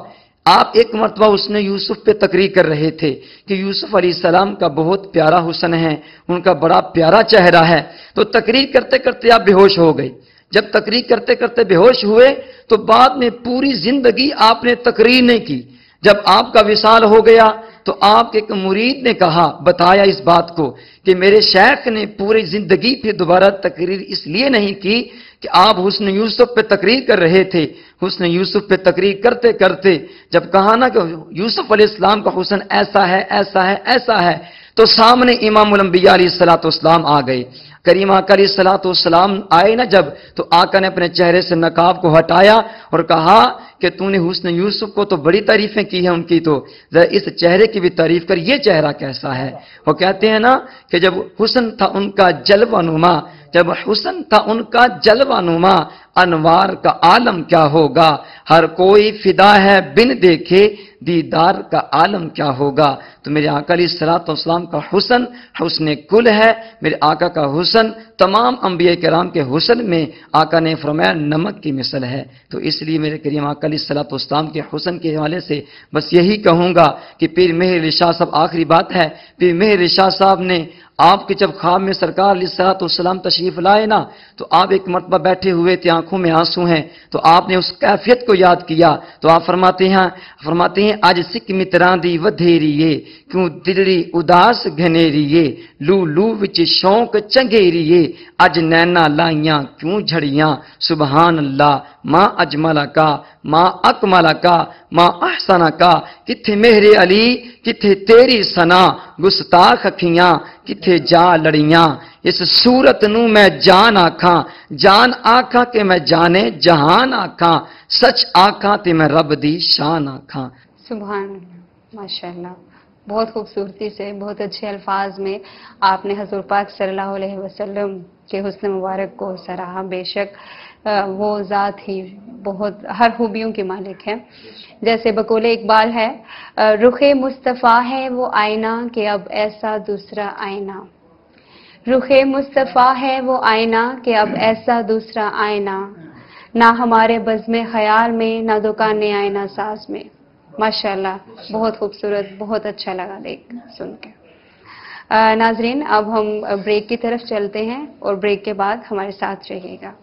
آپ ایک مرتبہ اس نے یوسف پہ تقریر کر رہے تھے کہ یوسف علیہ السلام کا بہت پیارا حسن ہے، ان کا بڑا پیارا چہرہ ہے، تو تقریر کرتے کرتے آپ بے ہوش ہو گئے۔ جب تقریر کرتے کرتے بے ہوش ہوئے تو بعد میں پوری زندگی آپ نے تقریر نہیں کی۔ جب آپ کا وصال ہو گیا تو آپ کے ایک مرید نے کہا، بتایا اس بات کو کہ میرے شیخ نے پوری زندگی پھر دوبارہ تقریر اس لیے نہیں کی کہ آپ حسن یوسف پہ تقریر کر رہے تھے۔ حسن یوسف پہ تقریر کرتے کرتے جب کہا نا کہ یوسف علیہ السلام کا حسن ایسا ہے ایسا ہے ایسا ہے، تو سامنے امام الانبیاء علیہ الصلوۃ والسلام آ گئے۔ کریم آقا علیہ الصلوۃ والسلام آئے نا جب، تو آقا نے اپنے چہرے سے نقاب کو ہٹایا اور کہا کہ تو نے حسن یوسف کو تو بڑی تعریفیں کی ہیں ان کی، تو ذرا اس چہرے کی بھی تعریف کر، یہ چہرہ کیسا ہے۔ وہ کہتے ہیں نا کہ جب حسن تھا ان کا جلوہ نما، جب حسن تھا ان کا جلوہ نما، انوار کا عالم کیا ہوگا، ہر کوئی فدا ہے بن دیکھے، دیدار کا عالم کیا ہوگا۔ تو میرے آقا علیہ الصلوۃ والسلام کا حسن حسن کل ہے، میرے آقا کا حسن تمام انبیاء کرام کے حسن میں آقا نے فرمایا نمک کی مثل ہے۔ تو اس لیے میرے کریم آقا علیہ الصلوۃ والسلام کے حسن کے حوالے سے بس یہی کہوں گا کہ پیر مہر علی شاہ صاحب، آخری بات ہے، پیر مہر علی شاہ صاحب نے آپ کے جب خواب میں سرکار علیہ الصلوۃ والسلام تشریف لائے نا، تو آپ ایک مرتبہ بیٹھے ہوئے تھے، آنکھوں میں آنسو ہیں، تو آپ نے اس کیفیت کو یاد کیا، تو آپ فرماتے ہیں فرماتے ہیں اج سکھ متراں دی ودھیریے، کیوں دلڑی اداس گھنیریے، لو لو وچ شوق چنگیریے، اج نینا لائیاں کیوں جھڑیاں، سبحان اللہ ماں اجمل کا، ماں اکمل کا، ماں احسن کا، کتھے مہر علی کتھے تیری سنا، گستاخ اکھیاں کتھے جا لڑیاں، اس صورت نو میں جان آکھاں، جان آکھاں کہ میں جانے جہان آکھاں، سچ آکھاں تے میں رب دی شان آکھاں۔ سبحان اللہ، ماشاءاللہ، بہت خوبصورتی سے، بہت اچھے الفاظ میں آپ نے حضور پاک صلی اللہ علیہ وسلم کے حسن مبارک کو سراہا۔ بے شک وہ ذات ہی بہت ہر خوبیوں کے مالک ہے۔ جیسے بقول اقبال ہے، رخ مصطفیٰ ہے وہ آئینہ کہ اب ایسا دوسرا آئینہ، رخ مصطفیٰ ہے وہ آئینہ کہ اب ایسا دوسرا آئینہ، نہ ہمارے بزم خیال میں نہ دکان آئینہ ساز میں۔ ماشاءاللہ، بہت خوبصورت، بہت اچھا لگا دیکھ سن کے۔ ناظرین، اب ہم بریک کی طرف چلتے ہیں اور بریک کے بعد ہمارے ساتھ رہیے گا۔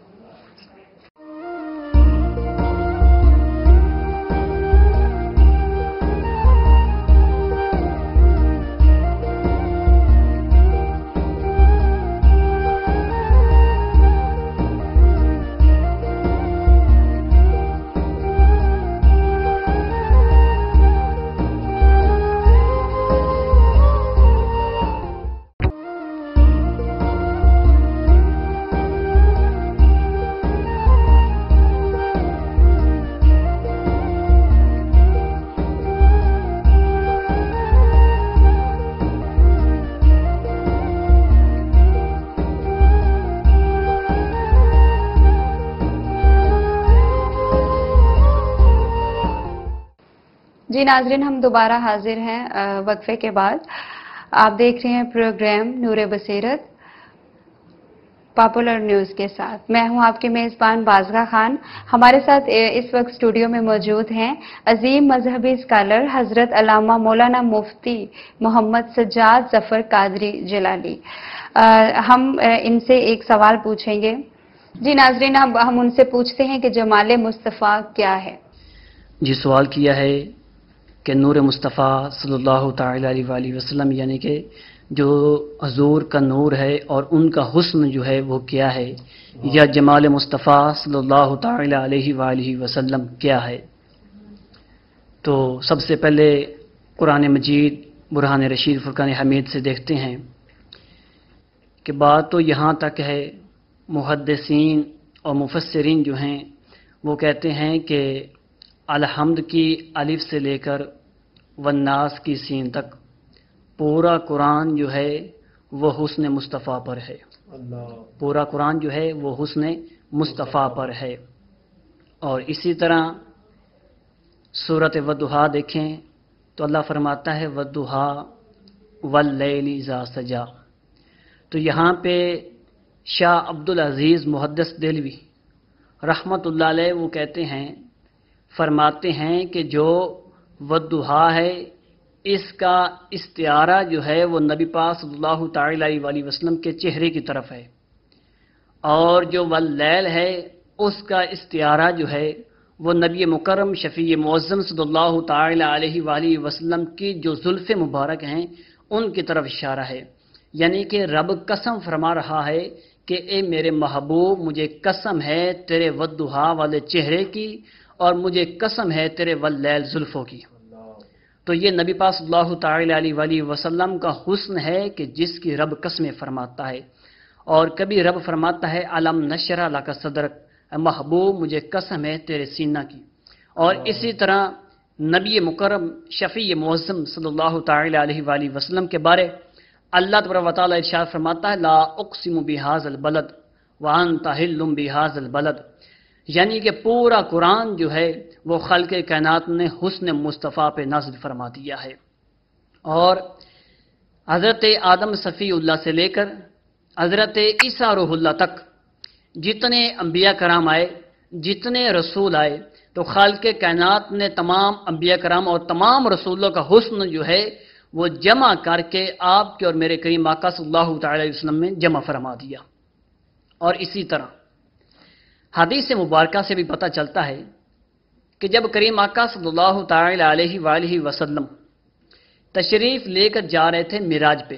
جی ناظرین، ہم دوبارہ حاضر ہیں وقفے کے بعد۔ آپ دیکھ رہے ہیں پروگرام نور بصیرت پاپولر نیوز کے ساتھ۔ میں ہوں آپ کے میزبان بازگاہ خان۔ ہمارے ساتھ اس وقت اسٹوڈیو میں موجود ہیں عظیم مذہبی اسکالر حضرت علامہ مولانا مفتی محمد سجاد ظفر قادری جلالی۔ ہم ان سے ایک سوال پوچھیں گے۔ جی ناظرین، اب ہم ان سے پوچھتے ہیں کہ جمال مصطفیٰ کیا ہے؟ جی، سوال کیا ہے کہ نور مصطفیٰ صلی اللہ تعالی علیہ وآلہ وسلم یعنی کہ جو حضور کا نور ہے اور ان کا حسن جو ہے وہ کیا ہے، یا جمال مصطفیٰ صلی اللہ تعالی علیہ وآلہ وسلم کیا ہے؟ تو سب سے پہلے قرآن مجید برہان رشید فرقان حمید سے دیکھتے ہیں کہ بات تو یہاں تک ہے، محدثین اور مفسرین جو ہیں وہ کہتے ہیں کہ الحمد کی الف سے لے کر والناس کی سین تک پورا قرآن جو ہے وہ حسن مصطفیٰ پر ہے۔ پورا قرآن جو ہے وہ حسن مصطفیٰ پر ہے۔ اور اسی طرح سورۃ والضحیٰ دیکھیں تو اللہ فرماتا ہے والضحیٰ واللیل اذا سجا۔ تو یہاں پہ شاہ عبدالعزیز محدث دہلوی رحمت اللہ علیہ وہ کہتے ہیں، فرماتے ہیں کہ جو वद्दुहा है, इसका इस्तिआरा जो है वो नबी पाक सल्लल्लाहु ताला अलैहि वसल्लम के चेहरे की तरफ है, और जो वल्लैल है उसका इस्तिआरा जो है वो नबी मुकर्रम शफी मुअज़्ज़म सल्लल्लाहु ताला अलैहि वसल्लम की जो जुल्फ़े मुबारक हैं उनकी तरफ इशारा है। यानी कि रब कसम फरमा रहा है कि ए मेरे महबूब, मुझे कसम है तेरे वद्दुहा वाले चेहरे की, और मुझे कसम है तेरे वल्लैल जुल्फ़ों की। तो ये नबी पाक सल्लल्लाहु ताला अलैहि वसल्लम का हुस्न है कि जिसकी रब कसमें फरमाता है, और कभी रब फरमाता है अलम नशरा लका सदरक, महबूब मुझे कसम है तेरे सीना की। और इसी तरह नबी मुकर्रम शफी मुअज़्ज़म सल्लल्लाहु ताला अलैहि वसल्लम के बारे अल्लाह तबारक व तआला इरशाद फरमाता है ला उक़सिमु बिहाज़ल बलद व अंत हिल्लुम बिहाज़ल बलद। यानी कि पूरा कुरान जो है वो खल्क़े कायनात ने हुस्न मुस्तफ़ा पे नाज़िल फरमा दिया है। और हज़रत आदम सफ़ीउल्लाह से लेकर हज़रत ईसा रूहुल्लाह तक जितने अंबिया कराम आए, जितने रसूल आए, तो खालिक़े कायनात ने तमाम अंबिया कराम और तमाम रसूलों का हुस्न जो है वो जमा करके आपके और मेरे करीम आका सल्लल्लाहु अलैहि वसल्लम में जमा फरमा दिया। और इसी तरह हदीस मुबारका से भी पता चलता है कि जब करीम आका सल्लल्लाहु अलैहि वसल्लम तशरीफ लेकर जा रहे थे मिराज पे,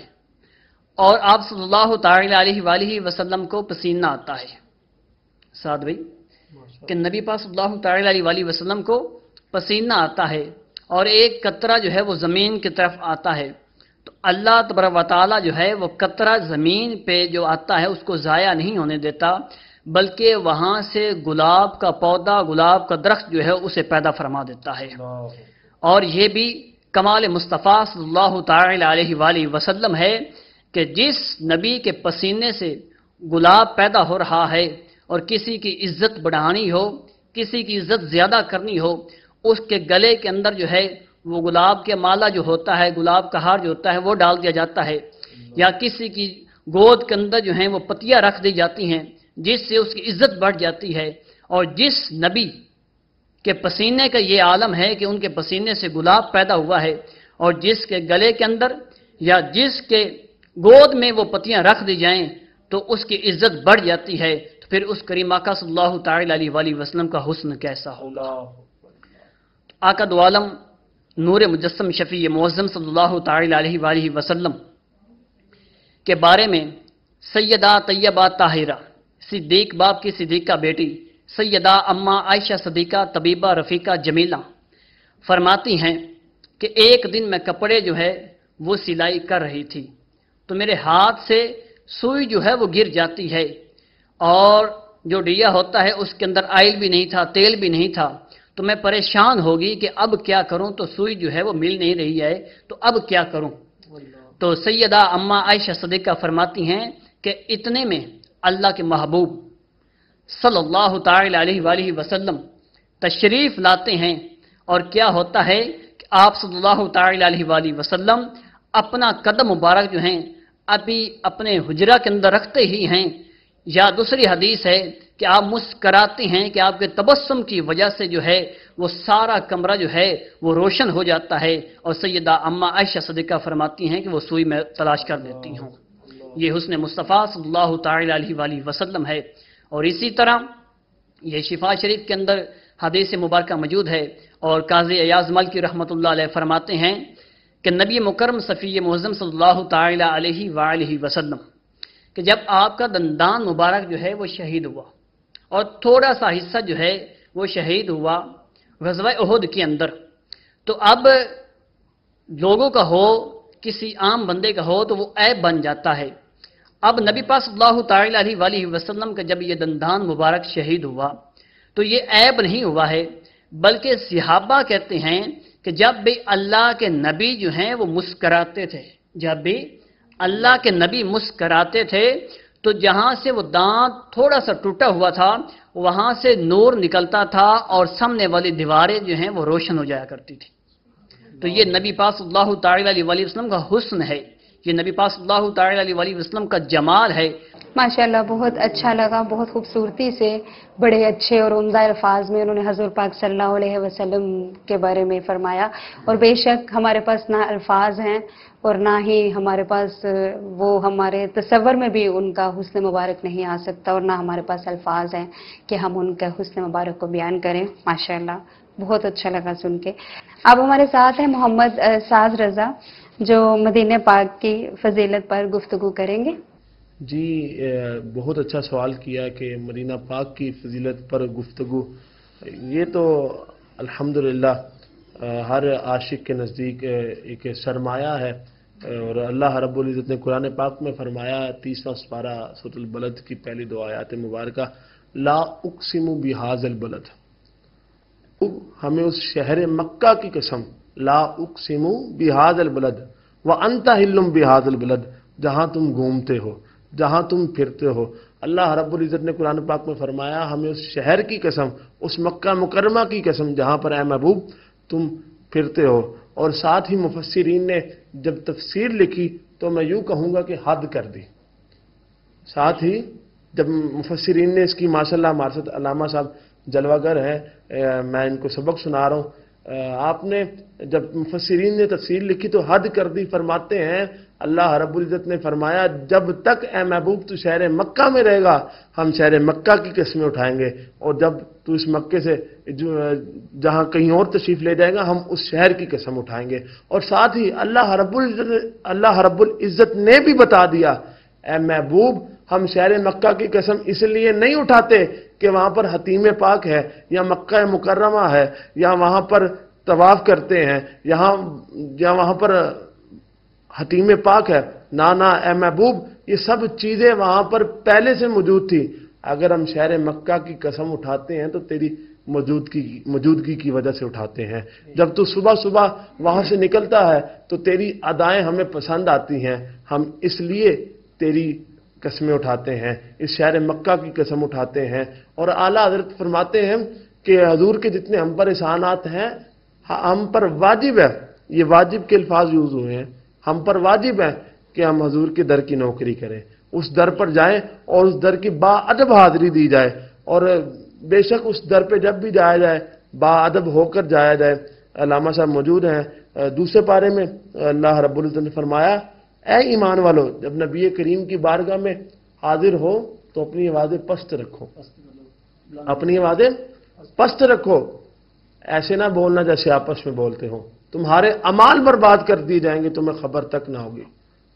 और आप सल्लल्लाहु अलैहि वसल्लम को पसीना आता है, साद भाई कि नबी पाक सल्लल्लाहु अलैहि वसल्लम को पसीना आता है और एक कतरा जो है वो ज़मीन की तरफ आता है, तो अल्लाह तबारक व तआला जो है वो कतरा ज़मीन पे जो आता है उसको ज़ाया नहीं होने देता, बल्कि वहाँ से गुलाब का पौधा, गुलाब का दरख्त जो है उसे पैदा फरमा देता है। और ये भी कमाल मुस्तफ़ा सल्लल्लाहु अलैहि वसल्लम है कि जिस नबी के पसीने से गुलाब पैदा हो रहा है और किसी की इज्जत बढ़ानी हो, किसी की इज्जत ज़्यादा करनी हो, उसके गले के अंदर जो है वो गुलाब के माला जो होता है, गुलाब का हार जो होता है वो डाल दिया जाता है, या किसी की गोद के अंदर जो है वो पत्तियां रख दी जाती हैं जिससे उसकी इज्जत बढ़ जाती है। और जिस नबी के पसीने का ये आलम है कि उनके पसीने से गुलाब पैदा हुआ है, और जिसके गले के अंदर या जिसके गोद में वो पत्तियां रख दी जाएं तो उसकी इज्जत बढ़ जाती है, तो फिर उस करीम आका सल्लल्लाहु अलैहि वसल्लम का हुस्न कैसा होगा। आका दो आलम नूर मुजस्सम शफी मुअज़्ज़म सल्लल्लाहु अलैहि वसल्लम के बारे में सैयदा तैयबा ताहिरा, सिद्दीक बाप की सिद्दीका बेटी सैयदा अम्मा आयशा सदीका तबीबा रफ़ीका जमीला फरमाती हैं कि एक दिन मैं कपड़े जो है वो सिलाई कर रही थी, तो मेरे हाथ से सुई जो है वो गिर जाती है, और जो डिया होता है उसके अंदर आयल भी नहीं था, तेल भी नहीं था, तो मैं परेशान होगी कि अब क्या करूं, तो सुई जो है वो मिल नहीं रही है, तो अब क्या करूं। तो सैयदा अम्मा आयशा सदीका फरमाती हैं कि इतने में अल्लाह के महबूब सल्लल्लाहु अलैहि वसल्लम तशरीफ लाते हैं, और क्या होता है कि आप सल्लल्लाहु अलैहि वसल्लम अपना कदम मुबारक जो हैं अभी अपने हुजरा के अंदर रखते ही हैं, या दूसरी हदीस है कि आप मुस्कराते हैं कि आपके तबस्सुम की वजह से जो है वो सारा कमरा जो है वो रोशन हो जाता है। और सैयदा अम्मा आयशा सदीका फरमाती हैं कि वो सुई में तलाश कर लेती हूँ। ये हुस्न मुस्तफ़ा सल्लल्लाहु अलैहि वसल्लम है। और इसी तरह ये शिफा शरीफ के अंदर हदीस मुबारक मौजूद है, और काज़ी अयाज़ मल्की रहमतुल्लाह अलैह फरमाते हैं कि नबी मुकर्रम सफ़ी मुअज़्ज़म सल्लल्लाहु अलैहि वसल्लम कि जब आपका दंदान मुबारक जो है वो शहीद हुआ और थोड़ा सा हिस्सा जो है वो शहीद हुआ ग़ज़वा उहुद के अंदर, तो अब लोगों का हो, किसी आम बंदे का हो, तो वो ऐब बन जाता है। अब नबी पाक सल्लल्लाहु अलैहि वसल्लम का जब ये दंदान मुबारक शहीद हुआ तो ये ऐब नहीं हुआ है, बल्कि सहाबा कहते हैं कि जब भी अल्लाह के नबी जो हैं वो मुस्कराते थे, जब भी अल्लाह के नबी मुस्कराते थे तो जहां से वो दांत थोड़ा सा टूटा हुआ था वहां से नूर निकलता था और सामने वाली दीवारें जो हैं वो रोशन हो जाया करती थी। तो ये नबी पाक सल्लल्लाहु अलैहि वसल्लम का हुस्न है یہ نبی پاک صلی اللہ تعالی علیہ وآلہ وسلم کا جمال ہے۔ ماشاءاللہ بہت اچھا لگا، بہت خوبصورتی سے بڑے اچھے اور عمدہ الفاظ میں انہوں نے حضور پاک صلی اللہ علیہ وسلم کے بارے میں فرمایا، اور بے شک ہمارے پاس نہ الفاظ ہیں اور نہ ہی ہمارے پاس وہ ہمارے تصور میں بھی ان کا حسن مبارک نہیں آ سکتا، اور نہ ہمارے پاس الفاظ ہیں کہ ہم ان کا حسن مبارک کو بیان کریں۔ ماشاءاللہ بہت اچھا لگا سن کے۔ اب ہمارے ساتھ ہیں محمد سعد رضا، جو مدینہ پاک کی فضیلت پر گفتگو کریں گے۔ جی بہت اچھا سوال کیا کہ مدینہ پاک کی فضیلت پر گفتگو، یہ تو الحمدللہ ہر عاشق کے نزدیک ایک سرمایہ ہے، اور اللہ رب العزت نے قرآن پاک میں فرمایا، تیسواں سپارہ سورۃ البلد کی پہلی دو آیات مبارکہ، لا اقسم بہذا البلد، ہمیں اس شہر مکہ کی قسم، لا اقسم بہذا البلد وانت حل بہذا البلد، جہاں تم گھومتے ہو، جہاں تم پھرتے ہو۔ اللہ رب العزت نے قرآن پاک میں فرمایا، ہمیں اس شہر کی قسم، اس مکہ مکرمہ کی قسم جہاں پر اے محبوب تم پھرتے ہو۔ اور ساتھ ہی مفسرین نے جب تفسیر لکھی تو میں یوں کہوں گا کہ حد کر دی۔ ساتھ ہی جب مفسرین نے اس کی ماشاءاللہ ہمارے ساتھ علامہ صاحب جلوہ گر ہے، میں ان کو سبق سنا رہا ہوں، آپ نے جب مفسرین نے تفسیر لکھی تو حد کر دی۔ فرماتے ہیں اللہ رب العزت نے فرمایا، جب تک اے محبوب تو شہر مکہ میں رہے گا ہم شہر مکہ کی قسمیں اٹھائیں گے، اور جب تو اس مکے سے جہاں کہیں اور تشریف لے جائے گا ہم اس شہر کی قسم اٹھائیں گے۔ اور ساتھ ہی اللہ رب العزت اللہ رب العزت نے بھی بتا دیا، اے محبوب ہم شہر مکہ کی قسم اس لیے نہیں اٹھاتے کہ وہاں پر حتیم پاک ہے، یا مکہ مکرمہ ہے، یا وہاں پر طواف کرتے ہیں، یہاں یا وہاں پر حتیم پاک ہے، نہ نہ اے محبوب یہ سب چیزیں وہاں پر پہلے سے موجود تھی۔ اگر ہم شہر مکہ کی قسم اٹھاتے ہیں تو تیری موجودگی موجودگی کی وجہ سے اٹھاتے ہیں۔ جب تو صبح صبح وہاں سے نکلتا ہے تو تیری ادائیں ہمیں پسند آتی ہیں، ہم اس لیے تیری قسمیں اٹھاتے ہیں، اس شہر مکہ کی قسم اٹھاتے ہیں۔ اور اعلیٰ حضرت فرماتے ہیں کہ حضور کے جتنے ہم پر احسانات ہیں ہم پر واجب ہے، یہ واجب کے الفاظ یوز ہوئے ہیں، ہم پر واجب ہے کہ ہم حضور کے در کی نوکری کریں، اس در پر جائیں اور اس در کی با ادب حاضری دی جائے، اور بے شک اس در پہ جب بھی جایا جائے با ادب ہو کر جایا جائے۔ علامہ صاحب موجود ہیں، دوسرے پارے میں اللہ رب العزت نے فرمایا، اے ایمان والو جب نبی کریم کی بارگاہ میں حاضر ہو تو اپنی آوازیں پست رکھو، اپنی آوازیں پست رکھو، ایسے نہ بولنا جیسے آپس میں بولتے ہو، تمہارے اعمال برباد کر دیے جائیں گے، تمہیں خبر تک نہ ہوگی۔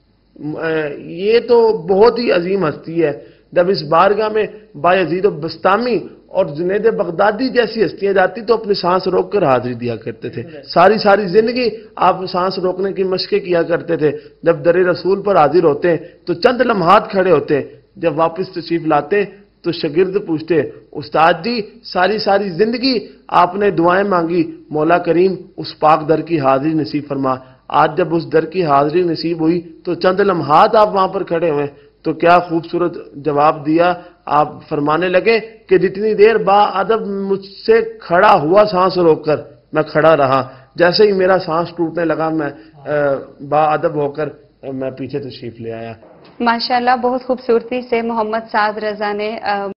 یہ تو بہت ہی عظیم ہستی ہے، جب اس بارگاہ میں بایزید و بستامی اور جنید بغدادی جیسی ہستیاں جاتی تو اپنی سانس روک کر حاضری دیا کرتے تھے، ساری ساری زندگی آپ سانس روکنے کی مشقیں کیا کرتے تھے۔ جب در رسول پر حاضر ہوتے تو چند لمحات کھڑے ہوتے، جب واپس تشریف لاتے تو شاگرد پوچھتے، استاد جی ساری ساری زندگی آپ نے دعائیں مانگی، مولا کریم اس پاک در کی حاضری نصیب فرما۔ آج جب اس در کی حاضری نصیب ہوئی تو چند لمحات آپ وہاں پر کھڑے ہوئے، تو کیا خوبصورت جواب دیا۔ آپ فرمانے لگے کہ جتنی دیر با ادب مجھ سے کھڑا ہوا سانس روک کر میں کھڑا رہا، جیسے ہی میرا سانس ٹوٹنے لگا میں با ادب ہو کر میں پیچھے تشریف لے آیا۔ ماشاءاللہ بہت خوبصورتی سے محمد سعد رضا نے